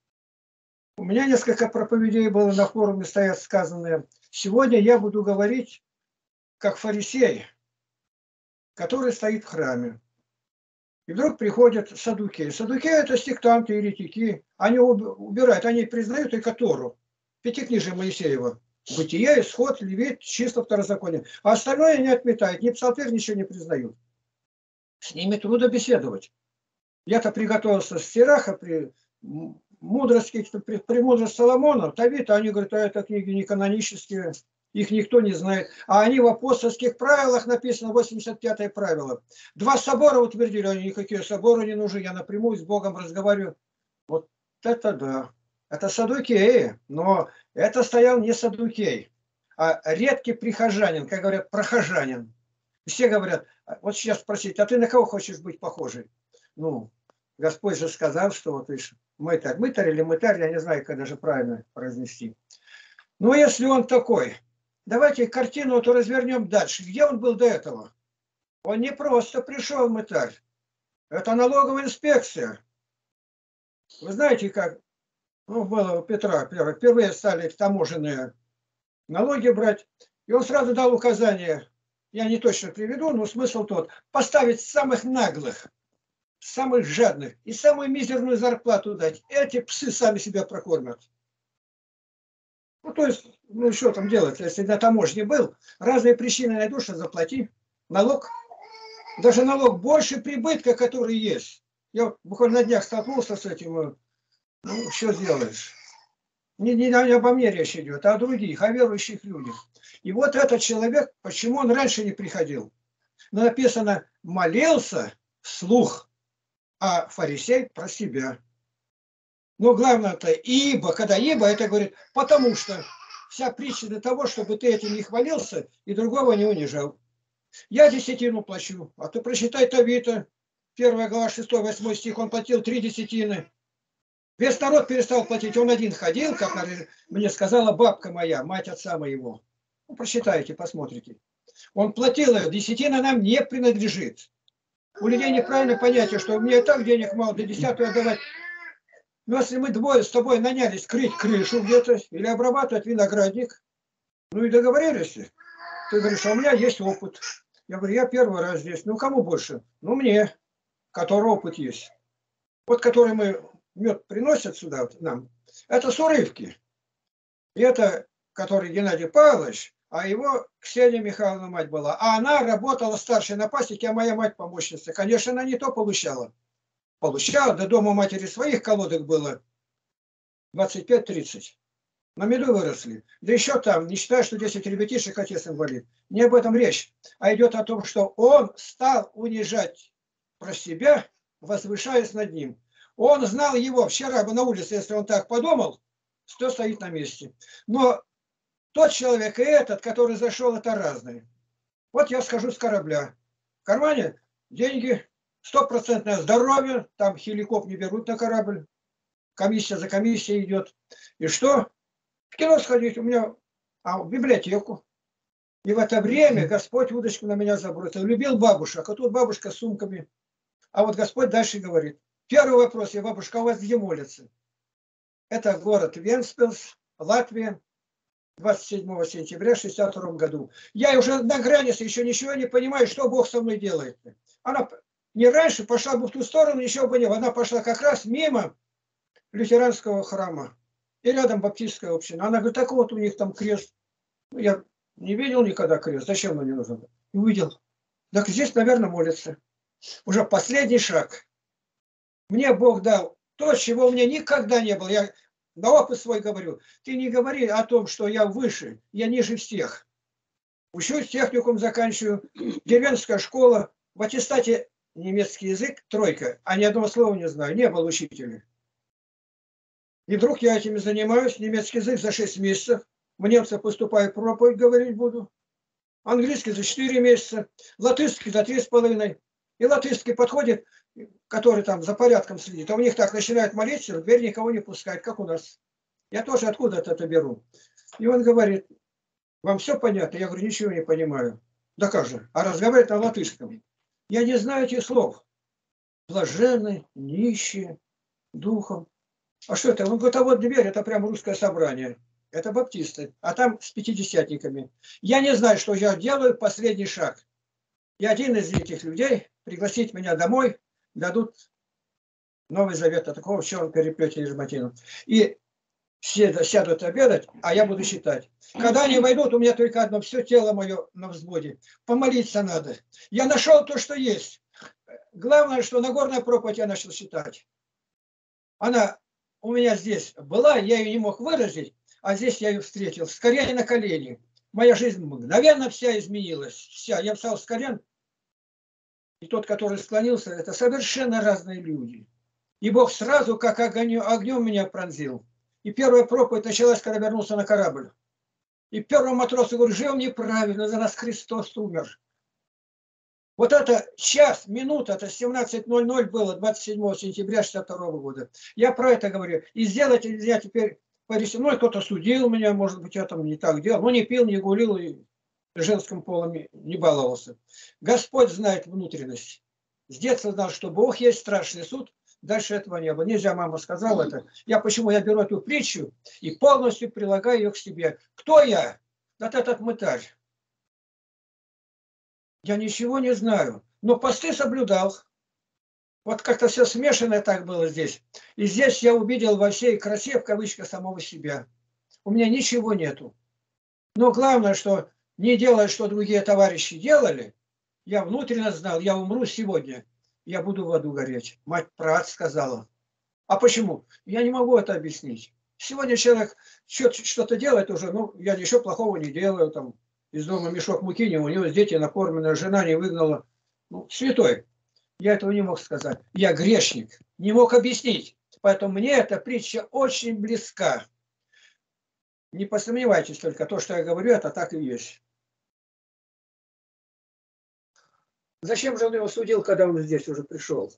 У меня несколько проповедей было на форуме, стоят сказанные. Сегодня я буду говорить как фарисей, который стоит в храме. И вдруг приходят саддукеи. Саддукеи – это сектанты, еретики. Они убирают, они признают только Тору. Пятикнижие Моисеева. Бытие, Исход, Левит, чисто второзаконие. А остальное не отметают, ни псалтырь ничего не признают. С ними трудно беседовать. Я-то приготовился с Сираха, при мудрости, при, при мудрости Соломона, Тавита, они говорят, а это книги не канонические, их никто не знает. А они в апостольских правилах написано, восемьдесят пятое правило. Два собора утвердили, они никакие соборы не нужны, я напрямую с Богом разговариваю. Вот это да. Это саддукеи, но это стоял не саддукей, а редкий прихожанин, как говорят, прохожанин. Все говорят, вот сейчас спросить, а ты на кого хочешь быть похожий? Ну, Господь же сказал, что вот видишь, мытарь, мытарь или мытарь, я не знаю, как даже правильно произнести. Но если он такой, давайте картину эту развернем дальше. Где он был до этого? Он не просто пришел мытарь. Это налоговая инспекция. Вы знаете, как ну, было у Петра, впервые стали таможенные налоги брать, и он сразу дал указание, я не точно приведу, но смысл тот, поставить самых наглых, самых жадных и самую мизерную зарплату дать. Эти псы сами себя прокормят. Ну, то есть, ну, что там делать, если на таможне был, разные причины найдешь, заплати налог. Даже налог больше прибытка, который есть. Я буквально на днях столкнулся с этим. Ну, что сделаешь? Не, не, не обо мне речь идет, а о других, о верующих людях. И вот этот человек, почему он раньше не приходил? Но написано, молился вслух, а фарисей про себя. Но главное-то ибо, когда ибо, это говорит, потому что вся притча для того, чтобы ты этим не хвалился и другого не унижал. Я десятину плачу, а ты прочитай Тавита, первая глава, шестой, восьмой стих, он платил три десятины. Весь народ перестал платить, он один ходил, как мне сказала бабка моя, мать отца моего. Ну, прочитайте, посмотрите. Он платил ее, десятина нам не принадлежит. У людей неправильное понятие, что у меня и так денег мало, до десятую отдавать. Но если мы двое с тобой нанялись крыть крышу где-то или обрабатывать виноградник, ну и договорились, ты говоришь, а у меня есть опыт. Я говорю, я первый раз здесь. Ну, кому больше? Ну, мне, который опыт есть. Вот, который мы, мед приносят сюда вот, нам, это с урывки. И это, который Геннадий Павлович, а его Ксения Михайловна мать была. А она работала старшей на пасеке, а моя мать помощница. Конечно, она не то получала. Получала, до дома матери своих колодок было двадцать пять тридцать. На меду выросли. Да еще там, не считая, что десять ребятишек отец инвалид. Не об этом речь. А идет о том, что он стал унижать про себя, возвышаясь над ним. Он знал его вчера бы на улице, если он так подумал, что стоит на месте. Но тот человек и этот, который зашел, это разные. Вот я скажу с корабля. В кармане деньги, стопроцентное здоровье, там хеликоп не берут на корабль. Комиссия за комиссией идет. И что? В кино сходить у меня, а в библиотеку. И в это время Господь удочку на меня забросил. Любил бабушек, а тут бабушка с сумками. А вот Господь дальше говорит. Первый вопрос, я бабушка, у вас где молится? Это город Венспилс, Латвия, двадцать седьмого сентября шестьдесят втором году. Я уже на границе, еще ничего не понимаю, что Бог со мной делает. Она не раньше пошла бы в ту сторону, ничего бы не было. Она пошла как раз мимо лютеранского храма. И рядом баптистская община. Она говорит, так вот у них там крест. Я не видел никогда крест. Зачем он не нужен? И увидел. Так здесь, наверное, молятся. Уже последний шаг. Мне Бог дал то, чего у меня никогда не было. Я на опыт свой говорю. Ты не говори о том, что я выше. Я ниже всех. Учусь, техникум заканчиваю. Деревенская школа. В аттестате немецкий язык тройка. А ни одного слова не знаю. Не был учителем. И вдруг я этим занимаюсь, немецкий язык за шесть месяцев, в немцев поступаю, проповедь говорить буду, английский за четыре месяца, латышский за три с половиной. И латышский подходит, который там за порядком следит, а у них так начинают молиться, в дверь никого не пускают, как у нас. Я тоже откуда-то это беру. И он говорит, вам все понятно? Я говорю, ничего не понимаю. Да как же? А разговаривает на латышском. Я не знаю этих слов. Блаженный, нищие, духом. А что это? Он говорит, а вот дверь, это прям русское собрание. Это баптисты. А там с пятидесятниками. Я не знаю, что я делаю, последний шаг. И один из этих людей пригласить меня домой, дадут Новый Завет, а такого в черном переплете ежематину. И все сядут обедать, а я буду считать. Когда они войдут, у меня только одно, все тело мое на взводе. Помолиться надо. Я нашел то, что есть. Главное, что Нагорная проповедь я начал считать. Она у меня здесь была, я ее не мог выразить, а здесь я ее встретил. Скорее на колени. Моя жизнь мгновенно вся изменилась. Вся. Я встал с колен, и тот, который склонился, это совершенно разные люди. И Бог сразу, как огонь, огнем меня пронзил. И первая проповедь началась, когда вернулся на корабль. И первому матросу говорю, жил неправильно, за нас Христос умер. Вот это час, минута, это семнадцать ноль ноль было, двадцать седьмого сентября шестьдесят второго года. Я про это говорю. И сделать нельзя теперь по ресурсу. Кто-то судил меня, может быть, я там не так делал. Но не пил, не гулил и женским полом не баловался. Господь знает внутренность. С детства знал, что Бог есть страшный суд. Дальше этого не было. Нельзя, мама сказала это. Я почему? Я беру эту притчу и полностью прилагаю ее к себе. Кто я? Вот этот мытарь. Я ничего не знаю, но посты соблюдал. Вот как-то все смешанное так было здесь. И здесь я увидел во всей красе, в кавычках, самого себя. У меня ничего нету. Но главное, что не делая, что другие товарищи делали, я внутренне знал, я умру сегодня, я буду в аду гореть. Мать прат сказала. А почему? Я не могу это объяснить. Сегодня человек что-то делает уже, ну, я ничего плохого не делаю, там, из дома мешок муки, у него дети накормлены, жена не выгнала. Ну, святой. Я этого не мог сказать. Я грешник. Не мог объяснить. Поэтому мне эта притча очень близка. Не посомневайтесь только, то, что я говорю, это так и есть. Зачем же он его судил, когда он здесь уже пришел?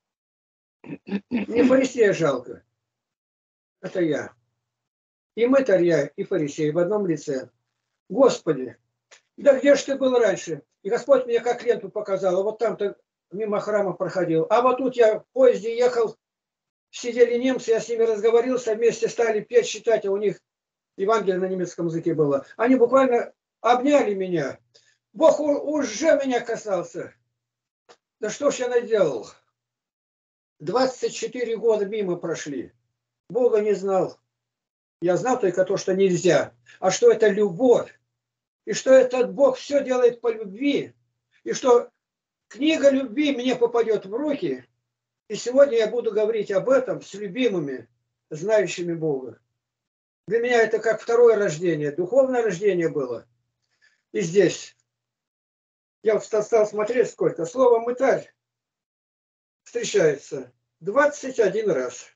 Мне фарисея жалко. Это я. И мытарь я, и фарисей в одном лице. Господи, да где же ты был раньше? И Господь мне как ленту показал. Вот там-то мимо храма проходил. А вот тут я в поезде ехал, сидели немцы, я с ними разговорился, вместе стали петь, читать, а у них Евангелие на немецком языке было. Они буквально обняли меня. Бог уже меня касался. Да что ж я наделал? двадцать четыре года мимо прошли. Бога не знал. Я знал только то, что нельзя. А что это любовь? И что этот Бог все делает по любви. И что книга любви мне попадет в руки. И сегодня я буду говорить об этом с любимыми, знающими Бога. Для меня это как второе рождение. Духовное рождение было. И здесь. Я вот стал смотреть, сколько. Слово «мытарь» встречается двадцать один раз.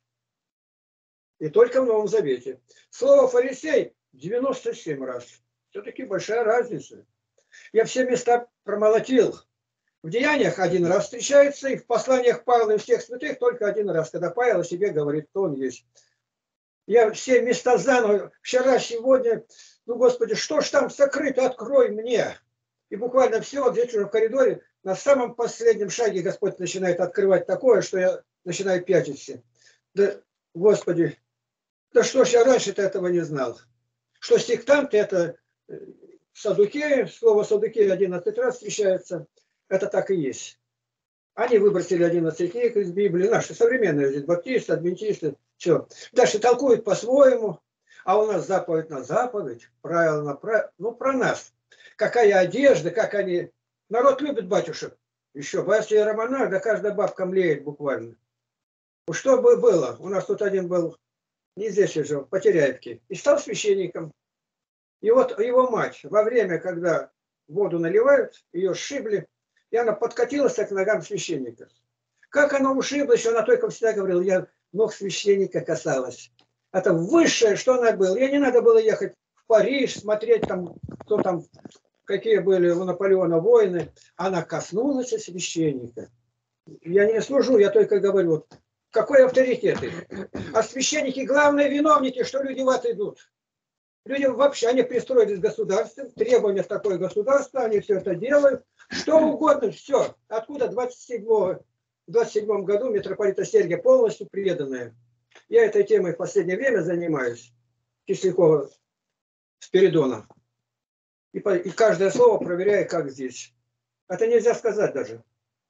И только в Новом Завете. Слово «фарисей» девяносто семь раз. Все-таки большая разница. Я все места промолотил. В Деяниях один раз встречается, и в посланиях Павла и всех святых только один раз, когда Павел о себе говорит, кто он есть. Я все места заново, вчера, сегодня, ну, Господи, что ж там сокрыто, открой мне. И буквально все, где-то уже в коридоре, на самом последнем шаге Господь начинает открывать такое, что я начинаю пятиться. Да, Господи, да что ж я раньше-то этого не знал. Что сектанты, это саддукеи, слово саддукеи одиннадцать раз встречается, это так и есть. Они выбросили одиннадцать книг из Библии, наши современные здесь, баптисты, адвентисты, все. Дальше толкуют по-своему, а у нас заповедь на заповедь, правило на правило, ну про нас. Какая одежда, как они... Народ любит батюшек. Еще Вася и Романа, да каждая бабка млеет буквально. Что бы было? У нас тут один был, не здесь я жил, в Потеряевке, и стал священником. И вот его мать, во время, когда воду наливают, ее сшибли, и она подкатилась к ногам священника. Как она ушиблась, она только всегда говорила, я ног священника касалась. Это высшее, что она была. Ей не надо было ехать в Париж, смотреть там, кто там, какие были у Наполеона войны. Она коснулась священника. Я не служу, я только говорю, вот, какой авторитет их. А священники главные виновники, что люди в ад идут. Люди вообще, они пристроились государством, требования в такое государство, они все это делают. Что угодно, все. Откуда двадцать седьмого, в двадцать седьмом году митрополита Сергия полностью преданная. Я этой темой в последнее время занимаюсь. Кислякова Спиридона. И, по, и каждое слово проверяю, как здесь. Это нельзя сказать даже.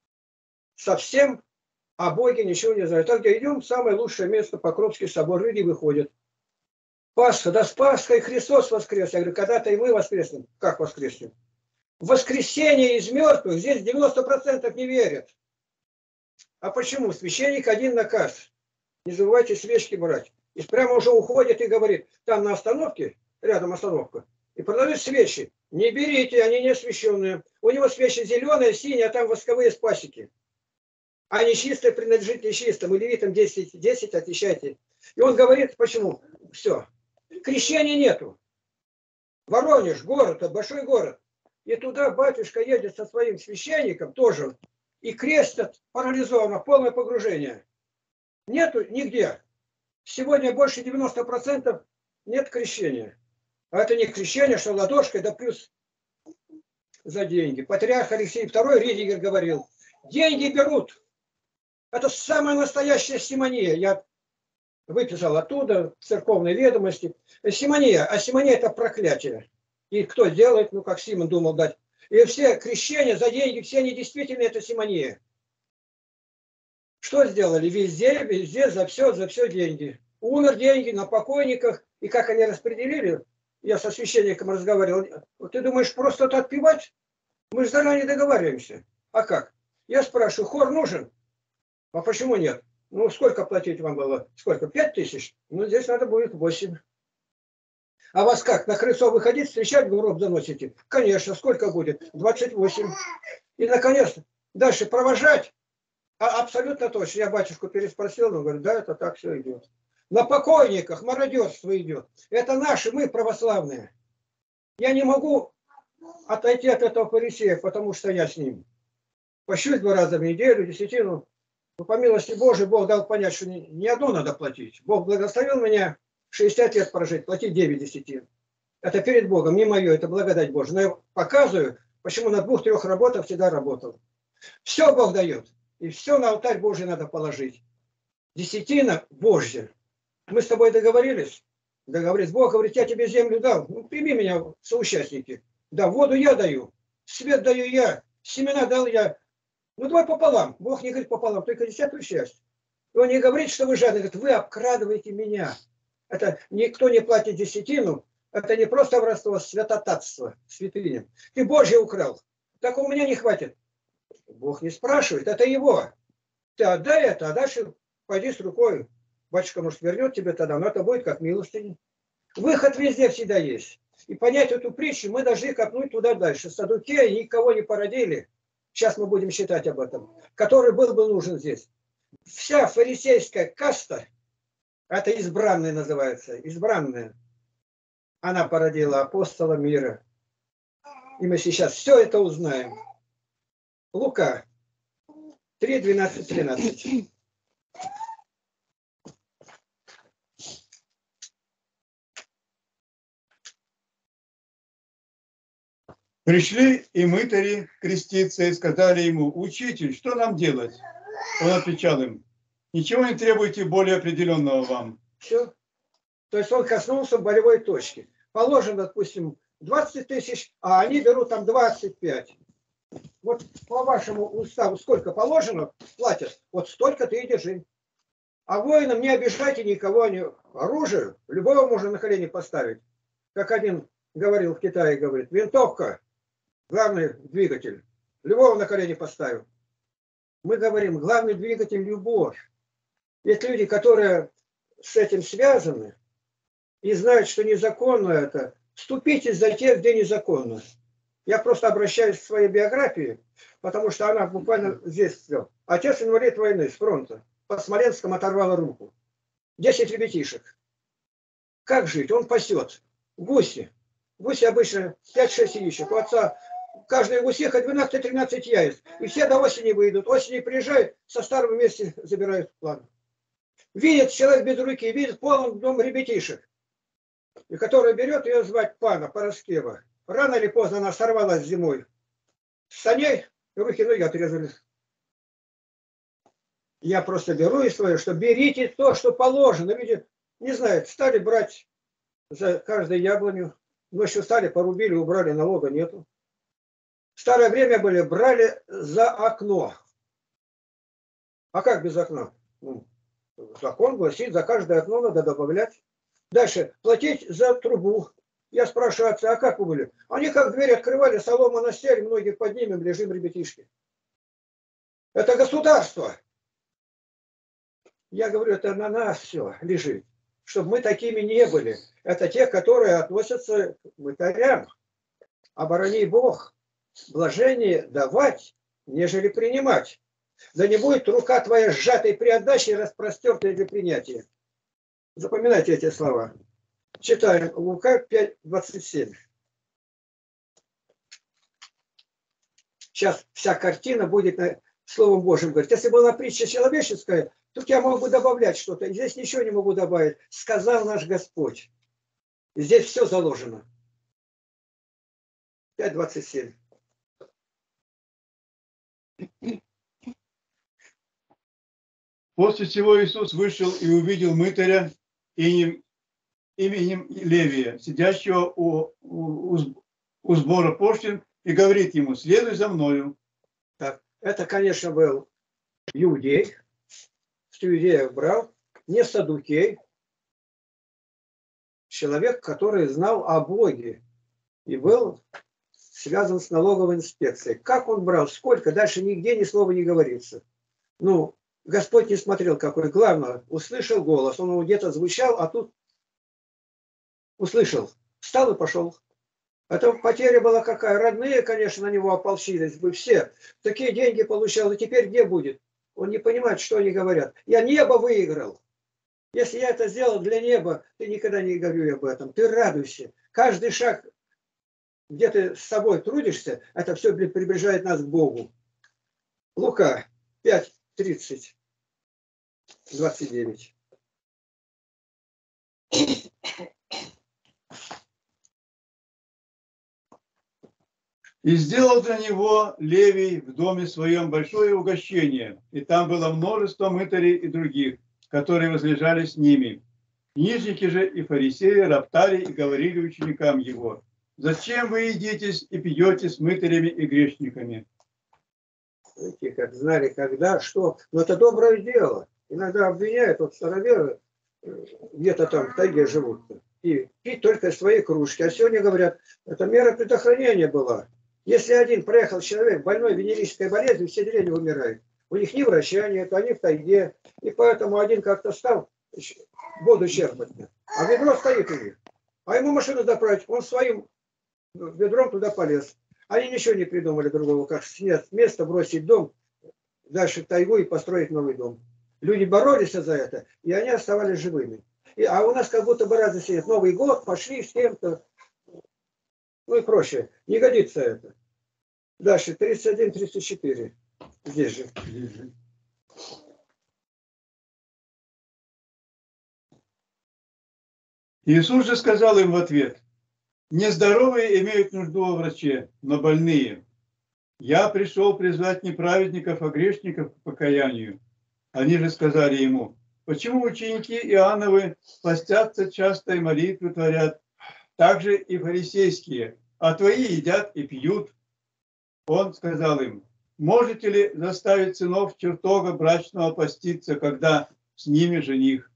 Совсем о Боге ничего не знаю. Так, где идем, самое лучшее место, Покровский собор, люди выходят. Пасха, да с Пасхой Христос воскрес. Я говорю, когда-то и мы воскреснем. Как воскреснем? В воскресенье из мертвых здесь девяносто процентов не верят. А почему? Священник один наказ. Не забывайте свечки брать. И прямо уже уходит и говорит, там на остановке, рядом остановка, и продают свечи. Не берите, они не освященные. У него свечи зеленые, синие, а там восковые спасики. А нечистое принадлежит нечистым. И левитам десять, десять отвечайте. И он говорит, почему? Все. Крещения нету. Воронеж, город, большой город. И туда батюшка едет со своим священником тоже. И крестят парализовано, полное погружение. Нету нигде. Сегодня больше девяноста процентов нет крещения. А это не крещение, что ладошкой, да плюс за деньги. Патриарх Алексей второй Ридигер говорил, деньги берут. Это самая настоящая симония. Я выписал оттуда церковные ведомости. Симония. А симония это проклятие. И кто делает, ну как Симон думал дать. И все крещения за деньги, все они действительно это симония. Что сделали? Везде, везде, за все, за все деньги. Умер деньги на покойниках. И как они распределили, я со священником разговаривал. Ты думаешь, просто это отпевать? Мы же заранее договариваемся. А как? Я спрашиваю, хор нужен? А почему нет? Ну, сколько платить вам было? Сколько? Пять тысяч? Ну, здесь надо будет восемь. А вас как, на крыльцо выходить, встречать, гроб заносите? Конечно, сколько будет? двадцать восемь. И, наконец, дальше провожать? А, абсолютно точно. Я батюшку переспросил, он говорит, да, это так все идет. На покойниках мародерство идет. Это наши, мы православные. Я не могу отойти от этого фарисея, потому что я с ним. Пощусь два раза в неделю, десятину. Но по милости Божией Бог дал понять, что не, не одно надо платить. Бог благословил меня шестьдесят лет прожить, платить девять десятин. Это перед Богом, не мое, это благодать Божия. Но я показываю, почему на двух-трех работах всегда работал. Все Бог дает. И все на алтарь Божий надо положить. Десятина Божья. Мы с тобой договорились? Договорились. Бог говорит, я тебе землю дал. Ну, прими меня в соучастники. Да, воду я даю. Свет даю я. Семена дал я. Ну, давай пополам. Бог не говорит пополам, только десятую часть. И он не говорит, что вы жадные. Говорит, вы обкрадываете меня. Это никто не платит десятину. Это не просто воровство, а святотатство, святыня. Ты Божье украл. Так у меня не хватит. Бог не спрашивает, это его. Ты отдай это, а дальше пойди с рукой. Батюшка, может, вернет тебе тогда, но это будет как милостыня. Выход везде всегда есть. И понять эту притчу мы должны копнуть туда дальше. Саддукеи никого не породили. Сейчас мы будем считать об этом. Который был бы нужен здесь. Вся фарисейская каста, это избранная называется, избранная. Она породила апостола мира. И мы сейчас все это узнаем. Лука три, двенадцать, тринадцать. Пришли и мытари креститься и сказали ему, учитель, что нам делать? Он отвечал им, ничего не требуйте более определенного вам. Все. То есть он коснулся болевой точки. Положено, допустим, двадцать тысяч, а они берут там двадцать пять. Вот по вашему уставу сколько положено, платят, вот столько ты и держи. А воинам не обижайте никого, не оружие, любого можно на колени поставить. Как один говорил в Китае, говорит, винтовка, главный двигатель, любого на колени поставил. Мы говорим, главный двигатель – любовь. Есть люди, которые с этим связаны и знают, что незаконно это. Вступитесь за тех, где незаконно. Я просто обращаюсь к своей биографии, потому что она буквально здесь все. Отец инвалид войны с фронта. Под Смоленском оторвала руку. Десять ребятишек. Как жить? Он пасет. Гуси. Гуси обычно пять-шесть яичек. У отца каждая гусеха двенадцать-тринадцать яиц. И все до осени выйдут. Осенью приезжают, со старого вместе забирают план. Видит человек без руки, видит полон дом ребятишек. И который берет ее звать пана Пороскева. Рано или поздно она сорвалась зимой. С саней руки ноги отрезались. Я просто беру и свое, что берите то, что положено. Люди не знают, стали брать за каждую яблоню. Ночью стали, порубили, убрали, налога нету. В старое время были, брали за окно. А как без окна? Ну, закон гласит, за каждое окно надо добавлять. Дальше, платить за трубу. Я спрашиваю отца, а как вы были? Они как дверь открывали, солома на стеле, многих поднимем, лежим ребятишки. Это государство. Я говорю, это на нас все лежит. Чтобы мы такими не были. Это те, которые относятся к мытарям. Оборони Бог. Блажение давать, нежели принимать. Да не будет рука твоя сжатой при отдаче и распростертой для принятия. Запоминайте эти слова. Читаем Лука пять, двадцать семь. Сейчас вся картина будет на Словом Божьим говорить. Если была притча человеческая, тут я могу добавлять что-то. Здесь ничего не могу добавить. Сказал наш Господь. Здесь все заложено. пять, двадцать семь. После всего Иисус вышел и увидел мытаря именем, именем Левия, сидящего у, у, у сбора пошлин, и говорит ему, следуй за мною. Так, это, конечно, был иудей, что иудеев брал, не саддукей, человек, который знал о Боге и был связан с налоговой инспекцией. Как он брал, сколько, дальше нигде ни слова не говорится. Ну, Господь не смотрел, какой. Главное, услышал голос, он где-то звучал, а тут услышал, встал и пошел. Это потеря была какая? Родные, конечно, на него ополчились бы все. Такие деньги получал, и теперь где будет? Он не понимает, что они говорят. Я небо выиграл. Если я это сделал для неба, ты никогда не говорю об этом. Ты радуйся. Каждый шаг, где ты с собой трудишься, это все приближает нас к Богу. Лука пять, тридцать, двадцать девять. И сделал для него Левий в доме своем большое угощение, и там было множество мытарей и других, которые возлежали с ними. Книжники же и фарисеи роптали и говорили ученикам его: «Зачем вы едитесь и пьете с мытарями и грешниками?» Знаете, как знали, когда, что. Но это доброе дело. Иногда обвиняют, вот староверы где-то там в тайге живут. И пить только из своей кружки. А сегодня говорят, это мера предохранения была. Если один проехал человек больной венерической болезнью, все деревни умирают. У них ни врача нет, они в тайге. И поэтому один как-то стал воду черпать. А ведро стоит у них. А ему машину заправить, он своим ведром туда полез. Они ничего не придумали другого, как снять место, бросить дом, дальше в тайгу и построить новый дом. Люди боролись за это, и они оставались живыми. И, а у нас как будто бы разницы нет. Новый год, пошли с кем-то. Ну и проще. Не годится это. Дальше, тридцать один тридцать четыре. Здесь же. Здесь же. Иисус же сказал им в ответ: «Нездоровые имеют нужду во враче, но больные. Я пришел призвать не праведников, а грешников к покаянию». Они же сказали ему: «Почему ученики Иоанновы постятся часто и молитвы творят, так же и фарисейские, а твои едят и пьют?» Он сказал им: «Можете ли заставить сынов чертога брачного поститься, когда с ними жених?»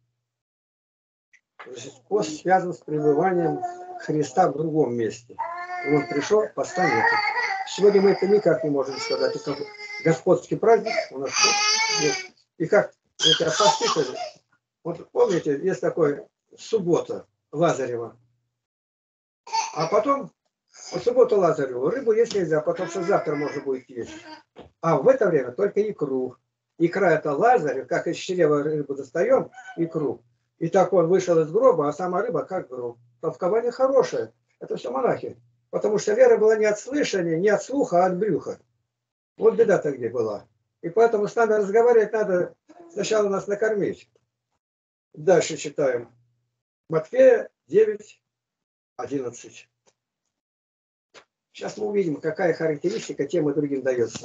Пост связан с пребыванием Христа в другом месте. Он пришел, поста нет. Сегодня мы это никак не можем сказать. Это господский праздник у нас нет. И как эти посты, вот помните, есть такой суббота Лазарева. А потом в субботу Лазареву рыбу есть нельзя, потому что завтра можно будет есть. А в это время только икру. Икра это Лазарев, как из чрева рыбу достаем, икру. И так он вышел из гроба, а сама рыба как гроб. Толкование хорошее. Это все монахи. Потому что вера была не от слышания, не от слуха, а от брюха. Вот беда-то где была. И поэтому с нами разговаривать надо сначала нас накормить. Дальше читаем. Матфея девять, одиннадцать. Сейчас мы увидим, какая характеристика тем и другим дается.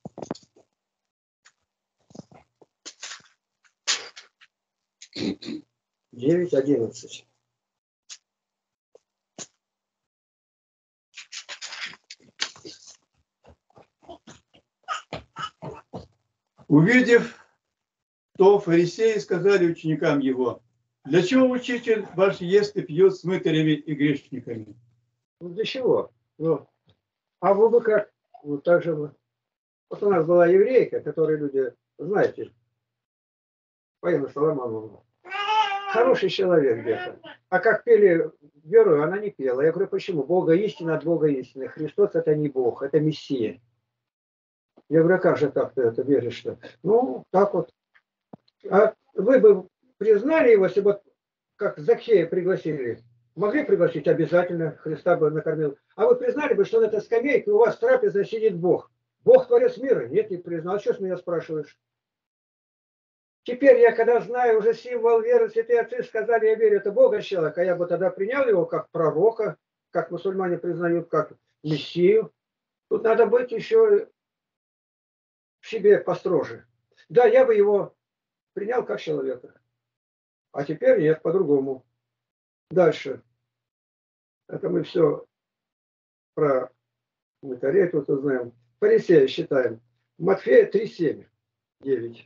девять, одиннадцать. Увидев то, фарисеи сказали ученикам его: «Для чего учитель ваш ест и пьет с мытарями и грешниками?» Ну для чего? Ну, а вы бы как? Вот так же вы. Вот у нас была еврейка, которая люди, знаете, Фаина Соломоновна. Хороший человек где-то. А как пели веру, она не пела. Я говорю, почему? Бога истина от Бога истины. Христос это не Бог, это Мессия. Я говорю, а как же так ты это веришь-то? Ну, так вот. А вы бы признали его, если бы, как Закхея пригласили? Могли пригласить обязательно, Христа бы накормил. А вы признали бы, что на этой скамейке у вас в трапезе сидит Бог? Бог творец мира? Нет, не признал. А что с меня спрашиваешь? Теперь я, когда знаю уже символ веры, святые отцы сказали, я верю, это Бога человек, а я бы тогда принял его как пророка, как мусульмане признают, как Мессию. Тут надо быть еще в себе построже. Да, я бы его принял как человека. А теперь нет, по-другому. Дальше. Это мы все про мытарей тут узнаем. Фарисея считаем. Матфея три, семь, девять.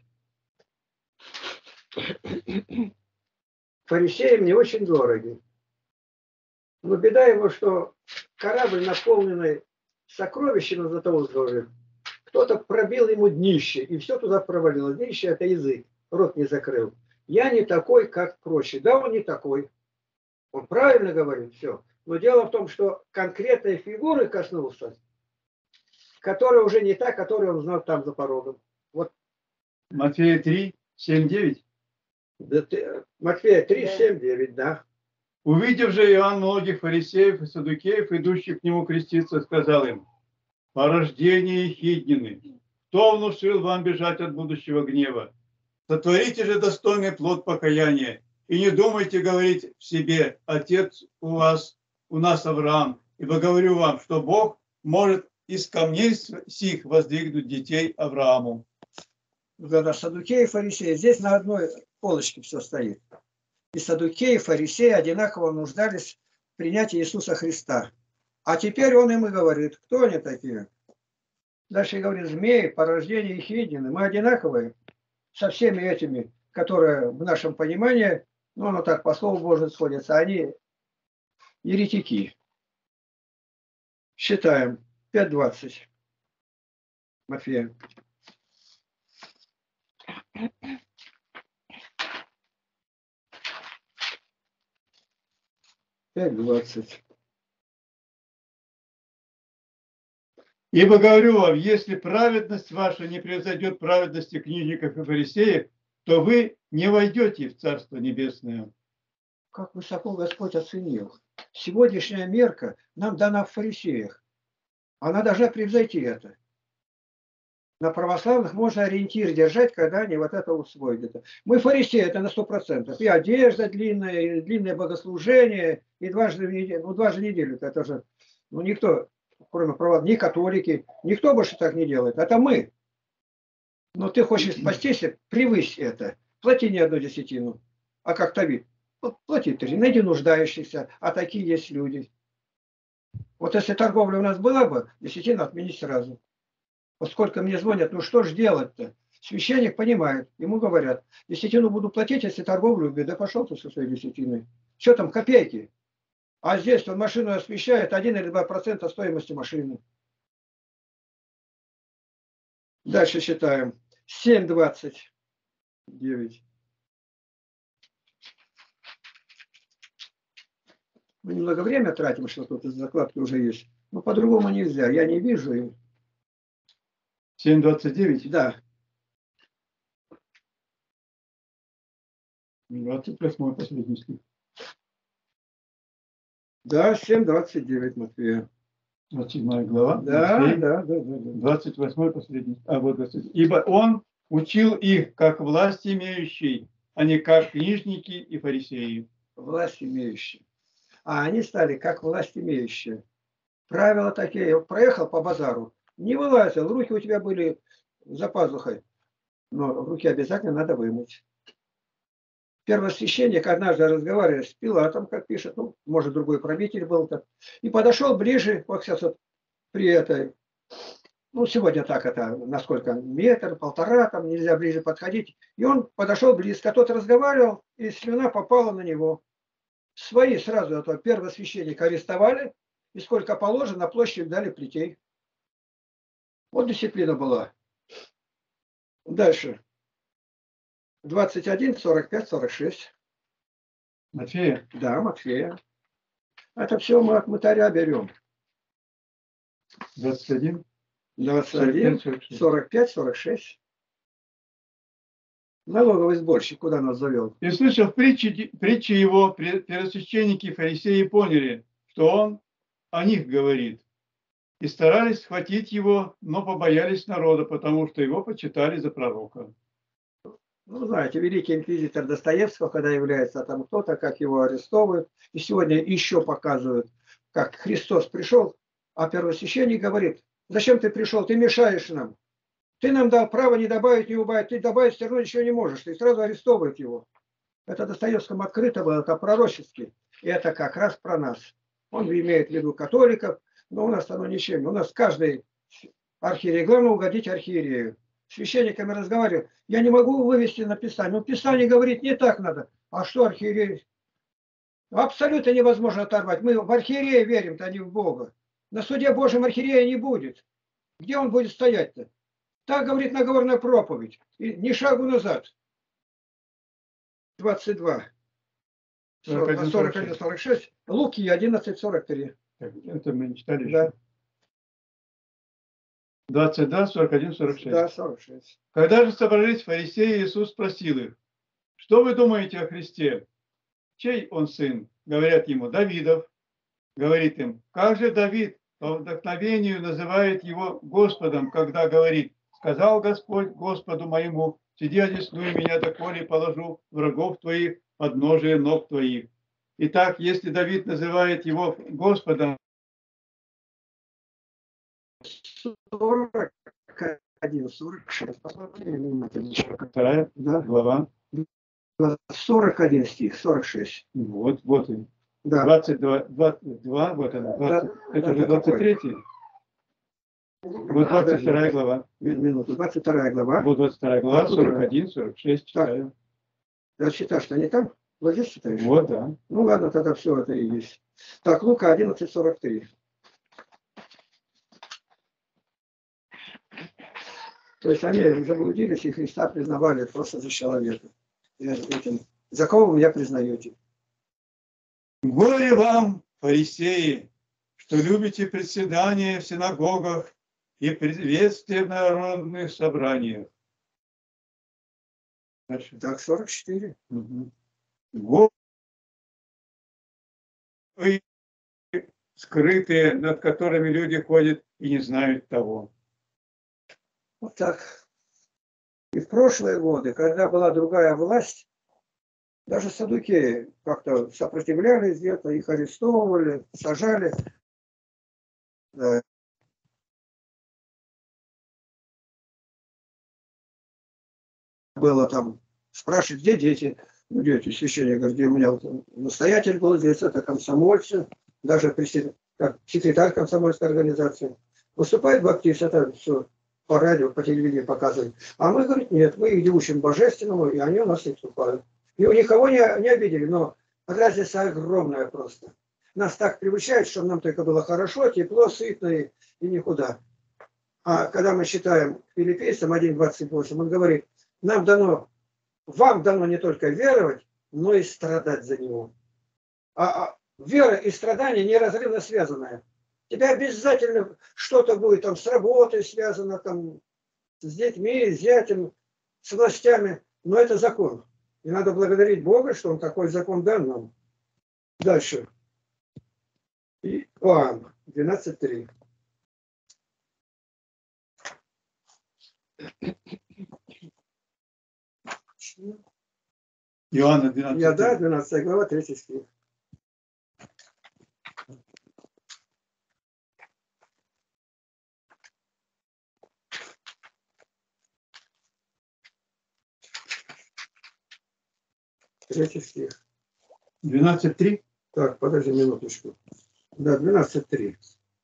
Фарисеи мне очень дороги. Но беда его, что корабль, наполненный сокровищами Златоустовым, кто-то пробил ему днище, и все туда провалило. Днище – это язык, рот не закрыл. Я не такой, как прочие. Да, он не такой. Он правильно говорит, все. Но дело в том, что конкретной фигуры коснулся, которая уже не та, которую он знал там за порогом. Вот. Матфея три, семь, девять. Да ты, Матфея три, семь, девять, да. Увидев же Иоанн многих фарисеев и саддукеев, идущих к нему креститься, сказал им: порождение Ехиднины, кто внушил вам бежать от будущего гнева? Сотворите же достойный плод покаяния, и не думайте говорить в себе: отец у вас, у нас Авраам, ибо говорю вам, что Бог может из камней сих воздвигнуть детей Аврааму. Да, саддукеи и фарисеи. Здесь на одной полочке все стоит. И саддукеи, и фарисеи одинаково нуждались в принятии Иисуса Христа. А теперь он им и говорит, кто они такие? Дальше говорит, змеи, порождение Ехиднины. Мы одинаковые со всеми этими, которые в нашем понимании, ну, оно так по слову Божьему сходится, они еретики. Считаем. пять двадцать. Матфея. пять двадцать. Ибо говорю вам, если праведность ваша не превзойдет праведности книжников и фарисеев, то вы не войдете в Царство Небесное. Как высоко Господь оценил. Сегодняшняя мерка нам дана в фарисеях. Она должна превзойти это. На православных можно ориентир держать, когда они вот это усвоят. Мы фарисеи, это на сто процентов. И одежда длинная, и длинное богослужение, и дважды в неделю. Ну, дважды в неделю. Это же, ну, никто, кроме православных, ни католики, никто больше так не делает. Это мы. Но ты хочешь спастись, привысь это. Плати не одну десятину. А как Давид? Плати три. Найди нуждающихся. А такие есть люди. Вот если торговля у нас была бы, десятину отменить сразу. Вот сколько мне звонят, ну что ж делать-то? Священник понимает, ему говорят, десятину буду платить, если торговлю убью. Да пошел ты со своей десятиной. Что там, копейки? А здесь он машину освещает один или два процента стоимости машины. Дальше считаем. семь двадцать девять. Мы немного время тратим, что тут из закладки уже есть. Но по-другому нельзя. Я не вижу их. семь двадцать девять? Да. двадцать восьмой последний стих. Да, семь двадцать девять, Матфея. двадцать седьмая глава. Да, Матфея, да, да, да, да. двадцать восьмой последний. А вот двадцать. Ибо он учил их как власть имеющий, а не как книжники и фарисеи. Власть имеющие. А они стали как власть имеющие. Правила такие. Я проехал по базару, не вылазил, руки у тебя были за пазухой. Но руки обязательно надо вымыть. Первосвященник однажды разговаривая с Пилатом, как пишет, ну, может, другой правитель был-то, и подошел ближе, вот сейчас вот при этой, ну, сегодня так это, насколько, метр, полтора, там нельзя ближе подходить, и он подошел близко, тот разговаривал, и слюна попала на него. Свои сразу этого первосвященника арестовали, и сколько положено, на площадь дали плетей. Вот дисциплина была. Дальше. двадцать один, сорок пять, сорок шесть. Матфея? Да, Матфея. Это все мы от мытаря берем. двадцать один. двадцать один, сорок пять, сорок шесть. Налоговый сборщик куда нас завел? И слышав притчи, притчи его, первосвященники и фарисеи поняли, что он о них говорит. И старались схватить его, но побоялись народа, потому что его почитали за пророка. Ну, знаете, великий инквизитор Достоевского, когда является там кто-то, как его арестовывают. И сегодня еще показывают, как Христос пришел, а первосвященник говорит: зачем ты пришел, ты мешаешь нам. Ты нам дал право не добавить, не убавить, ты добавить все равно ничего не можешь. И сразу арестовывают его. Это Достоевском открыто было, это пророчески. И это как раз про нас. Он имеет в виду католиков, но у нас оно ничем. У нас каждый архиерей, главное угодить архиерею. С священниками разговариваю, я не могу вывести на Писание. Ну, Писание говорит, не так надо. А что архиерей? Абсолютно невозможно оторвать. Мы в архиерея верим-то, а не в Бога. На суде Божьем архиерея не будет. Где он будет стоять-то? Так говорит Нагорная проповедь. И ни шагу назад. двадцать два. сорок один сорок шесть. Луки одиннадцать сорок три. Это мы не читали. Да. еще. двадцать два, сорок один, сорок шесть. Да, сорок шесть. Когда же собрались фарисеи, Иисус спросил их: что вы думаете о Христе? Чей он сын? Говорят ему: Давидов. Говорит им: как же Давид по вдохновению называет его Господом, когда говорит: сказал Господь Господу моему: сиди одесную меня, доколе положу врагов твоих подножие ног твоих. Итак, если Давид называет его Господом, сорок один сорок шесть. вторая Да. глава, сорок один стих, сорок шесть. вот, вот он. Да. двадцать два, двадцать два, вот она, двадцать, Да, это да, же двадцать третий. Вот двадцать вторая глава. Минуту. двадцать вторая глава. Вот двадцать вторая глава, сорок один, сорок шесть читаю. Да, читаешь, что не там? Вот здесь читаешь? Вот, да. Ну ладно, тогда все это и есть. Так, Лука одиннадцать сорок три. То есть они заблудились и Христа признавали просто за человека. И этим, за кого вы меня признаете? Горе вам, фарисеи, что любите приседания в синагогах и приветствия в народных собраниях. Дальше. Так, сорок четыре. Угу. Горе вы, скрытые, над которыми люди ходят и не знают того. Вот так. И в прошлые годы, когда была другая власть, даже саддукеи как-то сопротивлялись где-то, их арестовывали, сажали. Да. Было там, спрашивать, где дети? Ну, дети, священник говорит, где у меня вот настоятель был здесь, это комсомольцы, даже пресед... как секретарь комсомольской организации. Выступает баптист, это все по радио, по телевидению показывают. А мы, говорит, нет, мы их учим божественному, и они у нас не вступают. И у никого не, не обидели, но разница огромная просто. Нас так приучают, чтобы нам только было хорошо, тепло, сытно и, и никуда. А когда мы считаем филиппийцам один двадцать восемь, он говорит, нам дано, вам дано не только веровать, но и страдать за него. А, а вера и страдание неразрывно связанные. Тебя обязательно что-то будет там с работой связано, там, с детьми, с зятем, с властями, но это закон. И надо благодарить Бога, что Он такой закон дан нам. Дальше. Иоанн двенадцать три. Иоанна двенадцать. Я, да, двенадцатая глава, третий стих. Третий стих. двенадцать три. Так, подожди минуточку. Да, двенадцать три.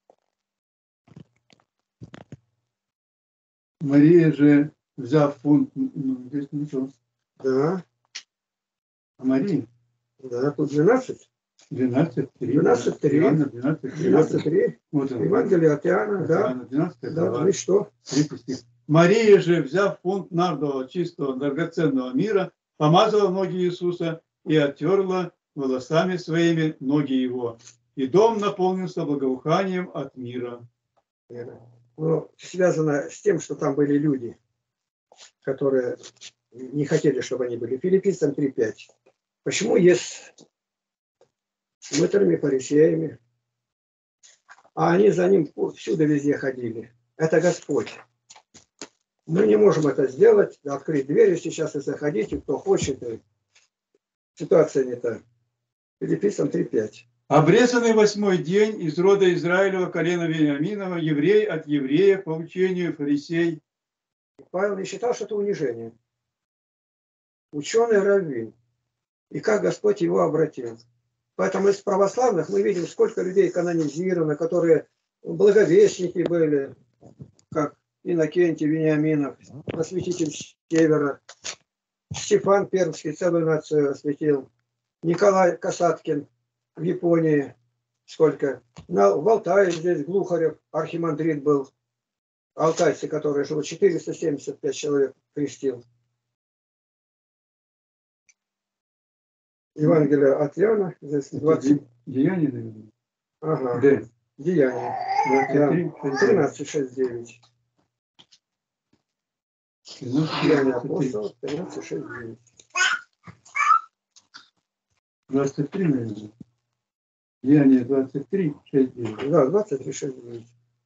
Мария же, взяв фунт, ну, здесь ничего. Да, А Мария? да, тут двенадцать. двенадцать три. двенадцать три. Иоанна двенадцать три. двенадцать три. Вот он. Евангелие от Иоанна, да. Иоанна двенадцать, Да, глава, ну и что? третий стих. Мария же, взяв фунт нардового чистого драгоценного мира, помазала ноги Иисуса и оттерла волосами своими ноги его. И дом наполнился благоуханием от мира. Ну, связано с тем, что там были люди, которые не хотели, чтобы они были. Филиппийцам три пять. Почему есть с мытарями, фарисеями, а они за ним всюду везде ходили? Это Господь. Мы не можем это сделать, открыть двери сейчас и заходить, и кто хочет. И... Ситуация не та. Филиппийцам три пять. Обрезанный восьмой день из рода Израилева, колена Вениаминова, еврей от еврея по учению фарисей. Павел не считал, что это унижение. Ученый раввин. И как Господь его обратил. Поэтому из православных мы видим, сколько людей канонизировано, которые благовестники были, как Иннокентий Вениаминов, просветитель Севера, Стефан Пермский целую нацию осветил, Николай Касаткин в Японии, сколько, на, в Алтае здесь Глухарев, архимандрит был, алтайцы, которые живут, четыреста семьдесят пять человек крестил. Евангелие от Иоанна, здесь двадцать... Деяние, наверное. Ага, Д. Деяние. двадцать три, тринадцать, шесть, девять. Деяния апостолов, тринадцать, шесть, девять. двадцать три, наверное. Деяние двадцать три, шесть, девять. Да, двадцать три, шесть, девять.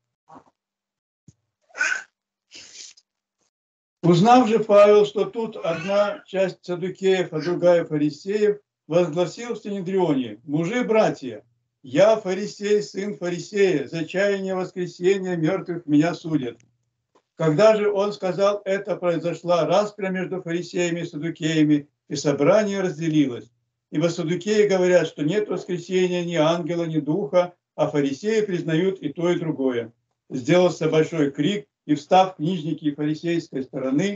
Узнав же Павел, что тут одна часть саддукеев, а другая фарисеев, возгласил в Синедрионе: мужи, братья, я фарисей, сын фарисея, за чаяние воскресения мертвых меня судят. Когда же он сказал это, произошла распря между фарисеями и саддукеями, и собрание разделилось. Ибо саддукеи говорят, что нет воскресения ни ангела, ни духа, а фарисеи признают и то, и другое. Сделался большой крик, и, встав книжники фарисейской стороны,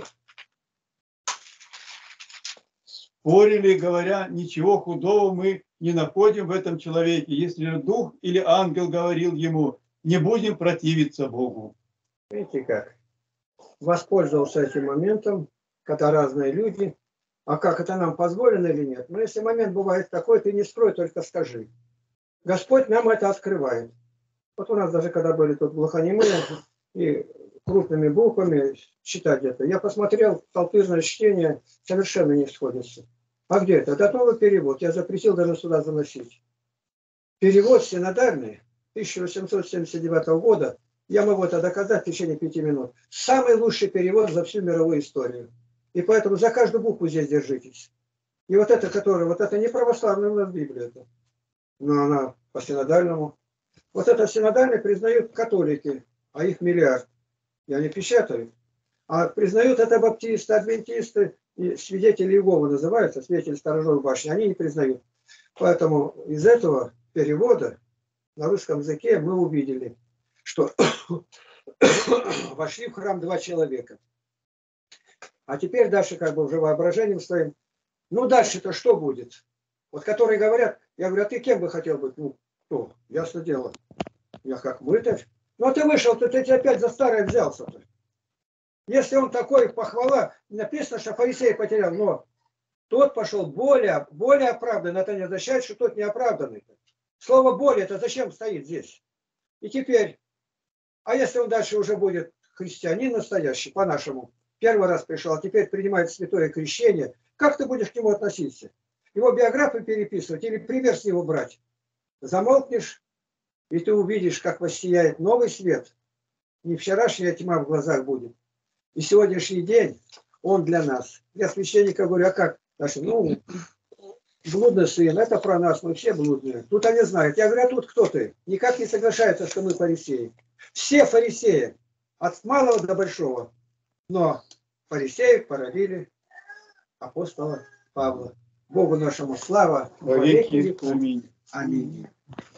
спорили, говоря: ничего худого мы не находим в этом человеке, если же дух или ангел говорил ему: не будем противиться Богу. Видите как? Воспользовался этим моментом, когда разные люди. А как это нам позволено или нет? Но если момент бывает такой, ты не строй, только скажи. Господь нам это открывает. Вот у нас даже когда были тут глухонемые и крупными буквами читать это, я посмотрел, толпырное чтение совершенно не сходится. А где это? Это новый перевод. Я запретил даже сюда заносить. Перевод синодальный тысяча восемьсот семьдесят девятого года. Я могу это доказать в течение пяти минут. Самый лучший перевод за всю мировую историю. И поэтому за каждую букву здесь держитесь. И вот это, которое, вот это не православная у нас Библия, это, но она по синодальному. Вот это синодальное признают католики, а их миллиард. И они печатают. А признают это баптисты, адвентисты, и свидетели Иеговы называются, свидетели сторожевой башни, они не признают. Поэтому из этого перевода на русском языке мы увидели, что вошли в храм два человека. А теперь дальше как бы уже воображением своим. Ну дальше-то что будет? Вот которые говорят, я говорю: а ты кем бы хотел быть? Ну, кто? Ясно дело. Я как мытарь. Ну ты вышел, то ты опять за старое взялся-то. Если он такой, похвала, написано, что фарисей потерял, но тот пошел более, более оправданный. Это не означает, что тот не оправданный. Слово более, это зачем стоит здесь? И теперь, а если он дальше уже будет христианин настоящий, по-нашему, первый раз пришел, а теперь принимает святое крещение, как ты будешь к нему относиться? Его биографию переписывать или пример с него брать? Замолкнешь, и ты увидишь, как воссияет новый свет. Не вчерашняя тьма в глазах будет. И сегодняшний день, он для нас. Я священника говорю: а как? Наши, ну, блудный сын, это про нас, мы все блудные. Тут они знают. Я говорю: а тут кто ты? Никак не соглашается, что мы фарисеи. Все фарисеи, от малого до большого. Но фарисеев породили апостола Павла. Богу нашему слава Во веки веков. Аминь. Аминь.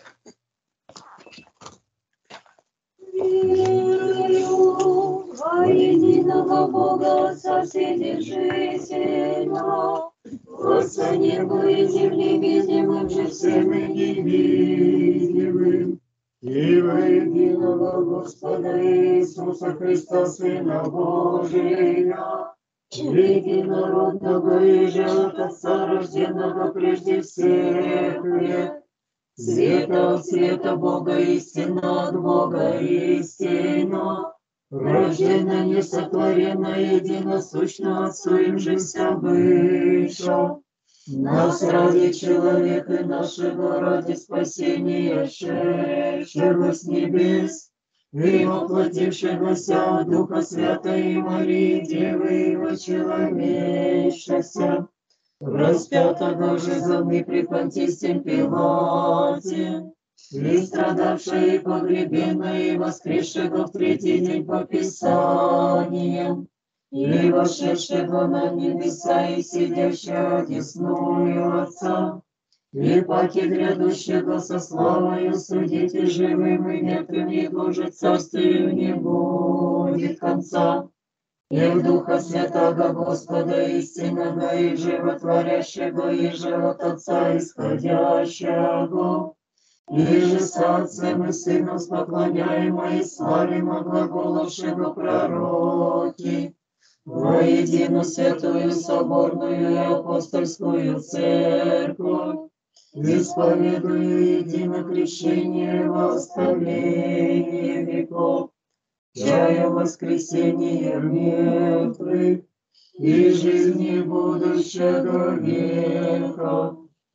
Верую во единого Бога, Отца Вседержителя, Творца неба и земли, видимым же всем и невидимым, и во единого Господа Иисуса Христа, Сына Божия, единородного и же от Отца, рожденного прежде всех лет, света от света Бога, истина от Бога, истина, рожденная, несотворенная, единосущна Отцу, им же вся бывша. Нас ради человека нашего, ради спасения, шедшего с небес, и воплотившегося от Духа Святого и Марии, Девы вочеловечася, распятого же за мной при Понтием Пилате, и страдавшего, и погребенного, и воскресшего в третий день по Писаниям, и вошедшего на небеса, и сидящего одесную Отца, и паки грядущего со славою судить и живым и мертвым, его же царствию не будет конца. И в Духа Святого Господа истинного и животворящего, и же от Отца исходящего, и же с Отцем и Сыном споклоняемо и славимо глаголовшего пророки, воедино святую соборную и апостольскую церковь, исповедую едино крещение во оставление веков, чаю воскресения мертвых и жизни будущего века.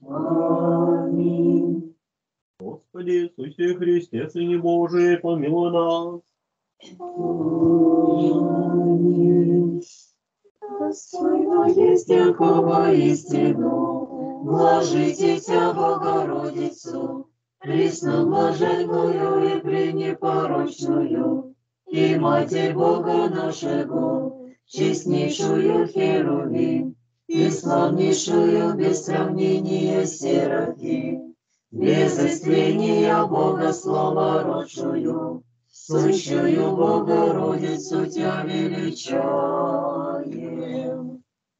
Аминь. Господи Иисусе Христе, Сыне Божий, помилуй нас. Аминь. Достойно есть якого истину, блажите Тя Богородицу, пресноблаженную и пренепорочную, и Матерь Бога нашего, честнейшую Херувим, и славнейшую без сравнения Серафим, без истления Бога славородшую, сущую Богородицу Тя величаем.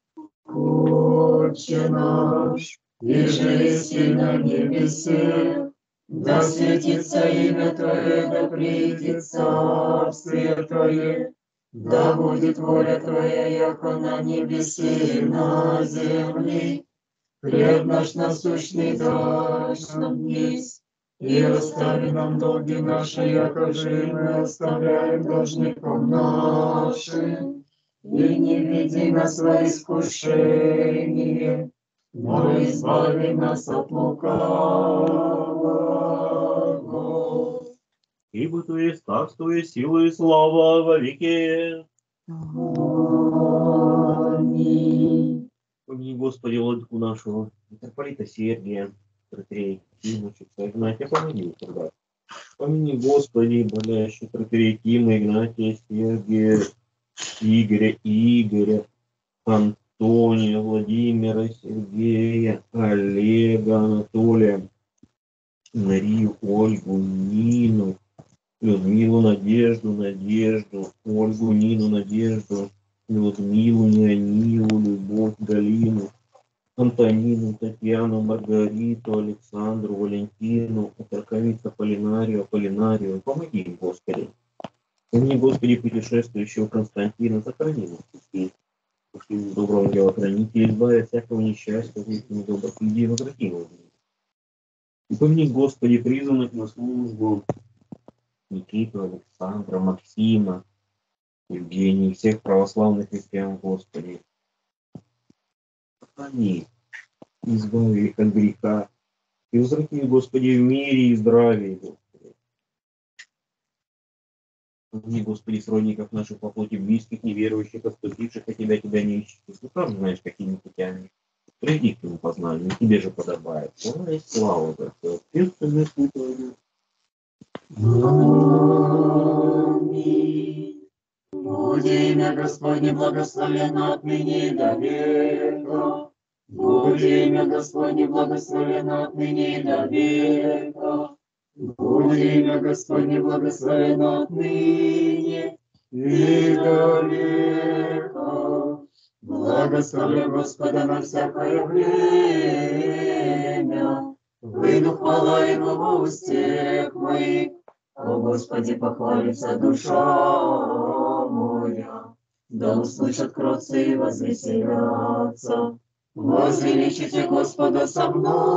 Отче наш, иже еси на небесе, да светится имя Твое, да придет царствие Твое, да будет воля Твоя, яко на небесе и на земле. Хлеб наш насущный дашь нам днесь, и остави нам долги наши, яко же мы оставляем должником нашим. И не веди нас во искушение, но избави нас от лукавого. Ибо Твое царство и сила и слава во веки. Аминь. Помяни, Господи, владыку нашего, митрополита Сергия, протерей Тимочка, Игнатия, помоги тогда. Помяни, Господи, болящих протерей Тима, Игнатия, Сергия, Игоря, Игоря, Антония, Владимира, Сергея, Олега, Анатолия, Марию, Ольгу, Нину, Людмилу, Надежду, Надежду, Ольгу, Нину, Надежду, Людмилу, Неонилу, Любовь, Галину, Антонину, Татьяну, Маргариту, Александру, Валентину, Атраковица, Полинарию, Полинарию. Помоги им, Господи. Помни, Господи, путешествующего Константина, сохрани нас пути. Пошли доброго дела хранителя, избави от всякого несчастья, жизни добрых людей, возврати его. И помни, Господи, призванных на службу Никиту, Александра, Максима, Евгения, всех православных христиан, Господи. Сохрани, избави их от греха, и возврати, Господи, в мире и здравии, Господи. Помни, Господи, сродников наших по плоти близких, неверующих, отступивших от Тебя, Тебя не ищущих. Ты сам знаешь, какими путями. Приди к Твоему познанию, Тебе же подобает. Слава и слава за все. Ответственность Твою. Аминь. Буде имя Господне благословенно отныне и до века. Буде имя Господне благословенно отныне и до века. Буде имя Господне благословенно отныне и до века. Благослови Господа на всякое время. Выйду хвала Его во устех моих. О Господи, похвалится душа моя. Да услышат кротцы и возвеселятся. Возвеличите Господа со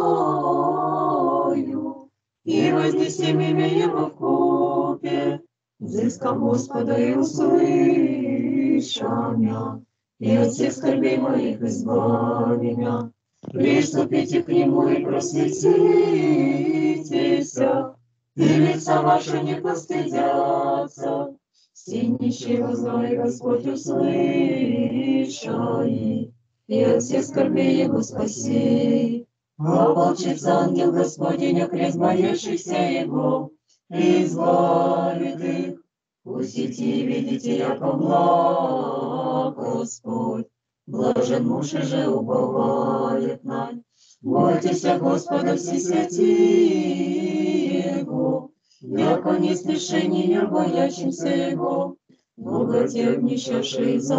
мною. И вознесем имя Его в купе. Взыскам Господа и услыша мя. И от всех скорбей моих избави мя. Приступите к Нему и просветитесь, и лица ваши не постыдятся. Все нищие возвай, Господь услышай, и от всех скорбей Его спаси. Ополчится ангел Господень, окрест боящихся Его, и избавит их. Пустите и видите, яко благ Господь. Блажен муж и же уповает на. Бойтесь Господа все святые Его, яко не смешение боящимся Его. Богатей обнищавшие из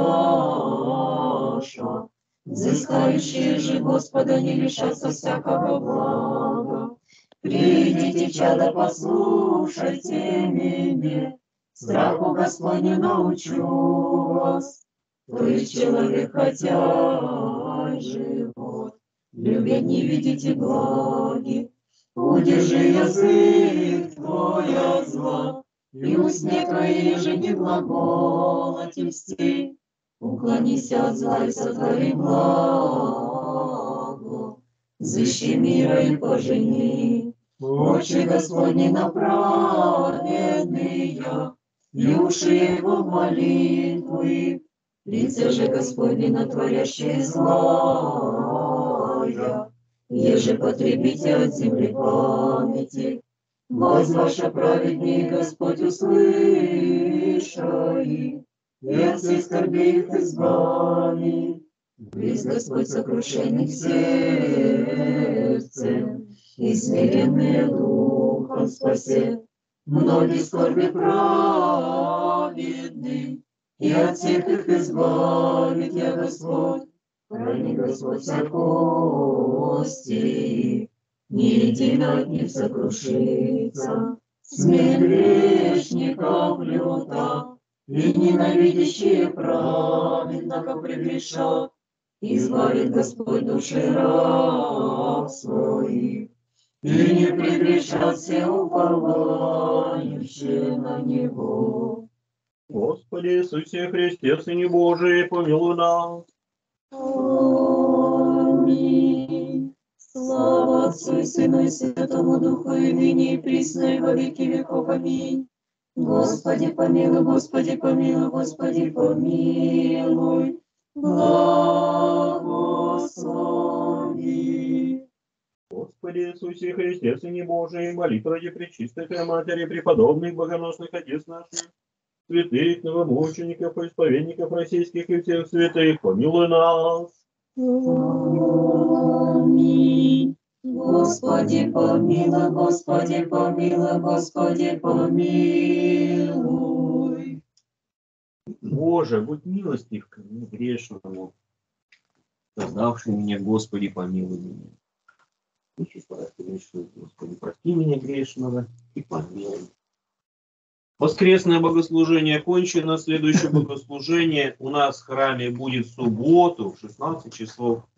алкаша, взыскающие же Господа не лишатся всякого блага. Придите, чадо, послушайте меня, страху Господню научу вас. то есть человек, хотя живот, любят не видеть и благи. Удержи язык твой от зла, и устне твои же не глаголоти льсти. Уклонись от зла и сотвори благо, взыщи мира и пожени. Очи Господни на праведные, и уши его молитвы, лица же Господни на творящие злая. Еже потребите от земли памяти, возваша праведней Господь услышай, и от всей скорби их избави. Близ Господь сокрушенных сердцем, и смиренные духом спасе. Многие скорби праведны, и от всех их избавит я Господь. Храни Господь вся кости, ни едино от них сокрушится. Смерть грешников люта, и ненавидящие праведно прегрешат. Избавит Господь души раб своих, и не прегрешат все уповающие на Него. Господи Иисусе Христе, Сыне Божий, помилуй нас. Аминь. Слава Отцу и Сыну и Святому Духу, и ныне и присно и во веки веков. Аминь. Господи помилуй, Господи помилуй, Господи помилуй. Благослови. Господи Иисусе Христе, Сыне Божий, молитва ради Пречистой Твоей Матери, преподобных, богоносных отец наших, святых, новомучеников, исповедников российских и всех святых, помилуй нас. Аминь. Господи помилуй, Господи помилуй, Господи помилуй. Боже, будь милостив ко мне грешному, создавший меня, Господи, помилуй меня. Нечисто грешную, Господи, прости меня грешного и помилуй. Воскресное богослужение окончено. Следующее богослужение у нас в храме будет в субботу в шестнадцать часов.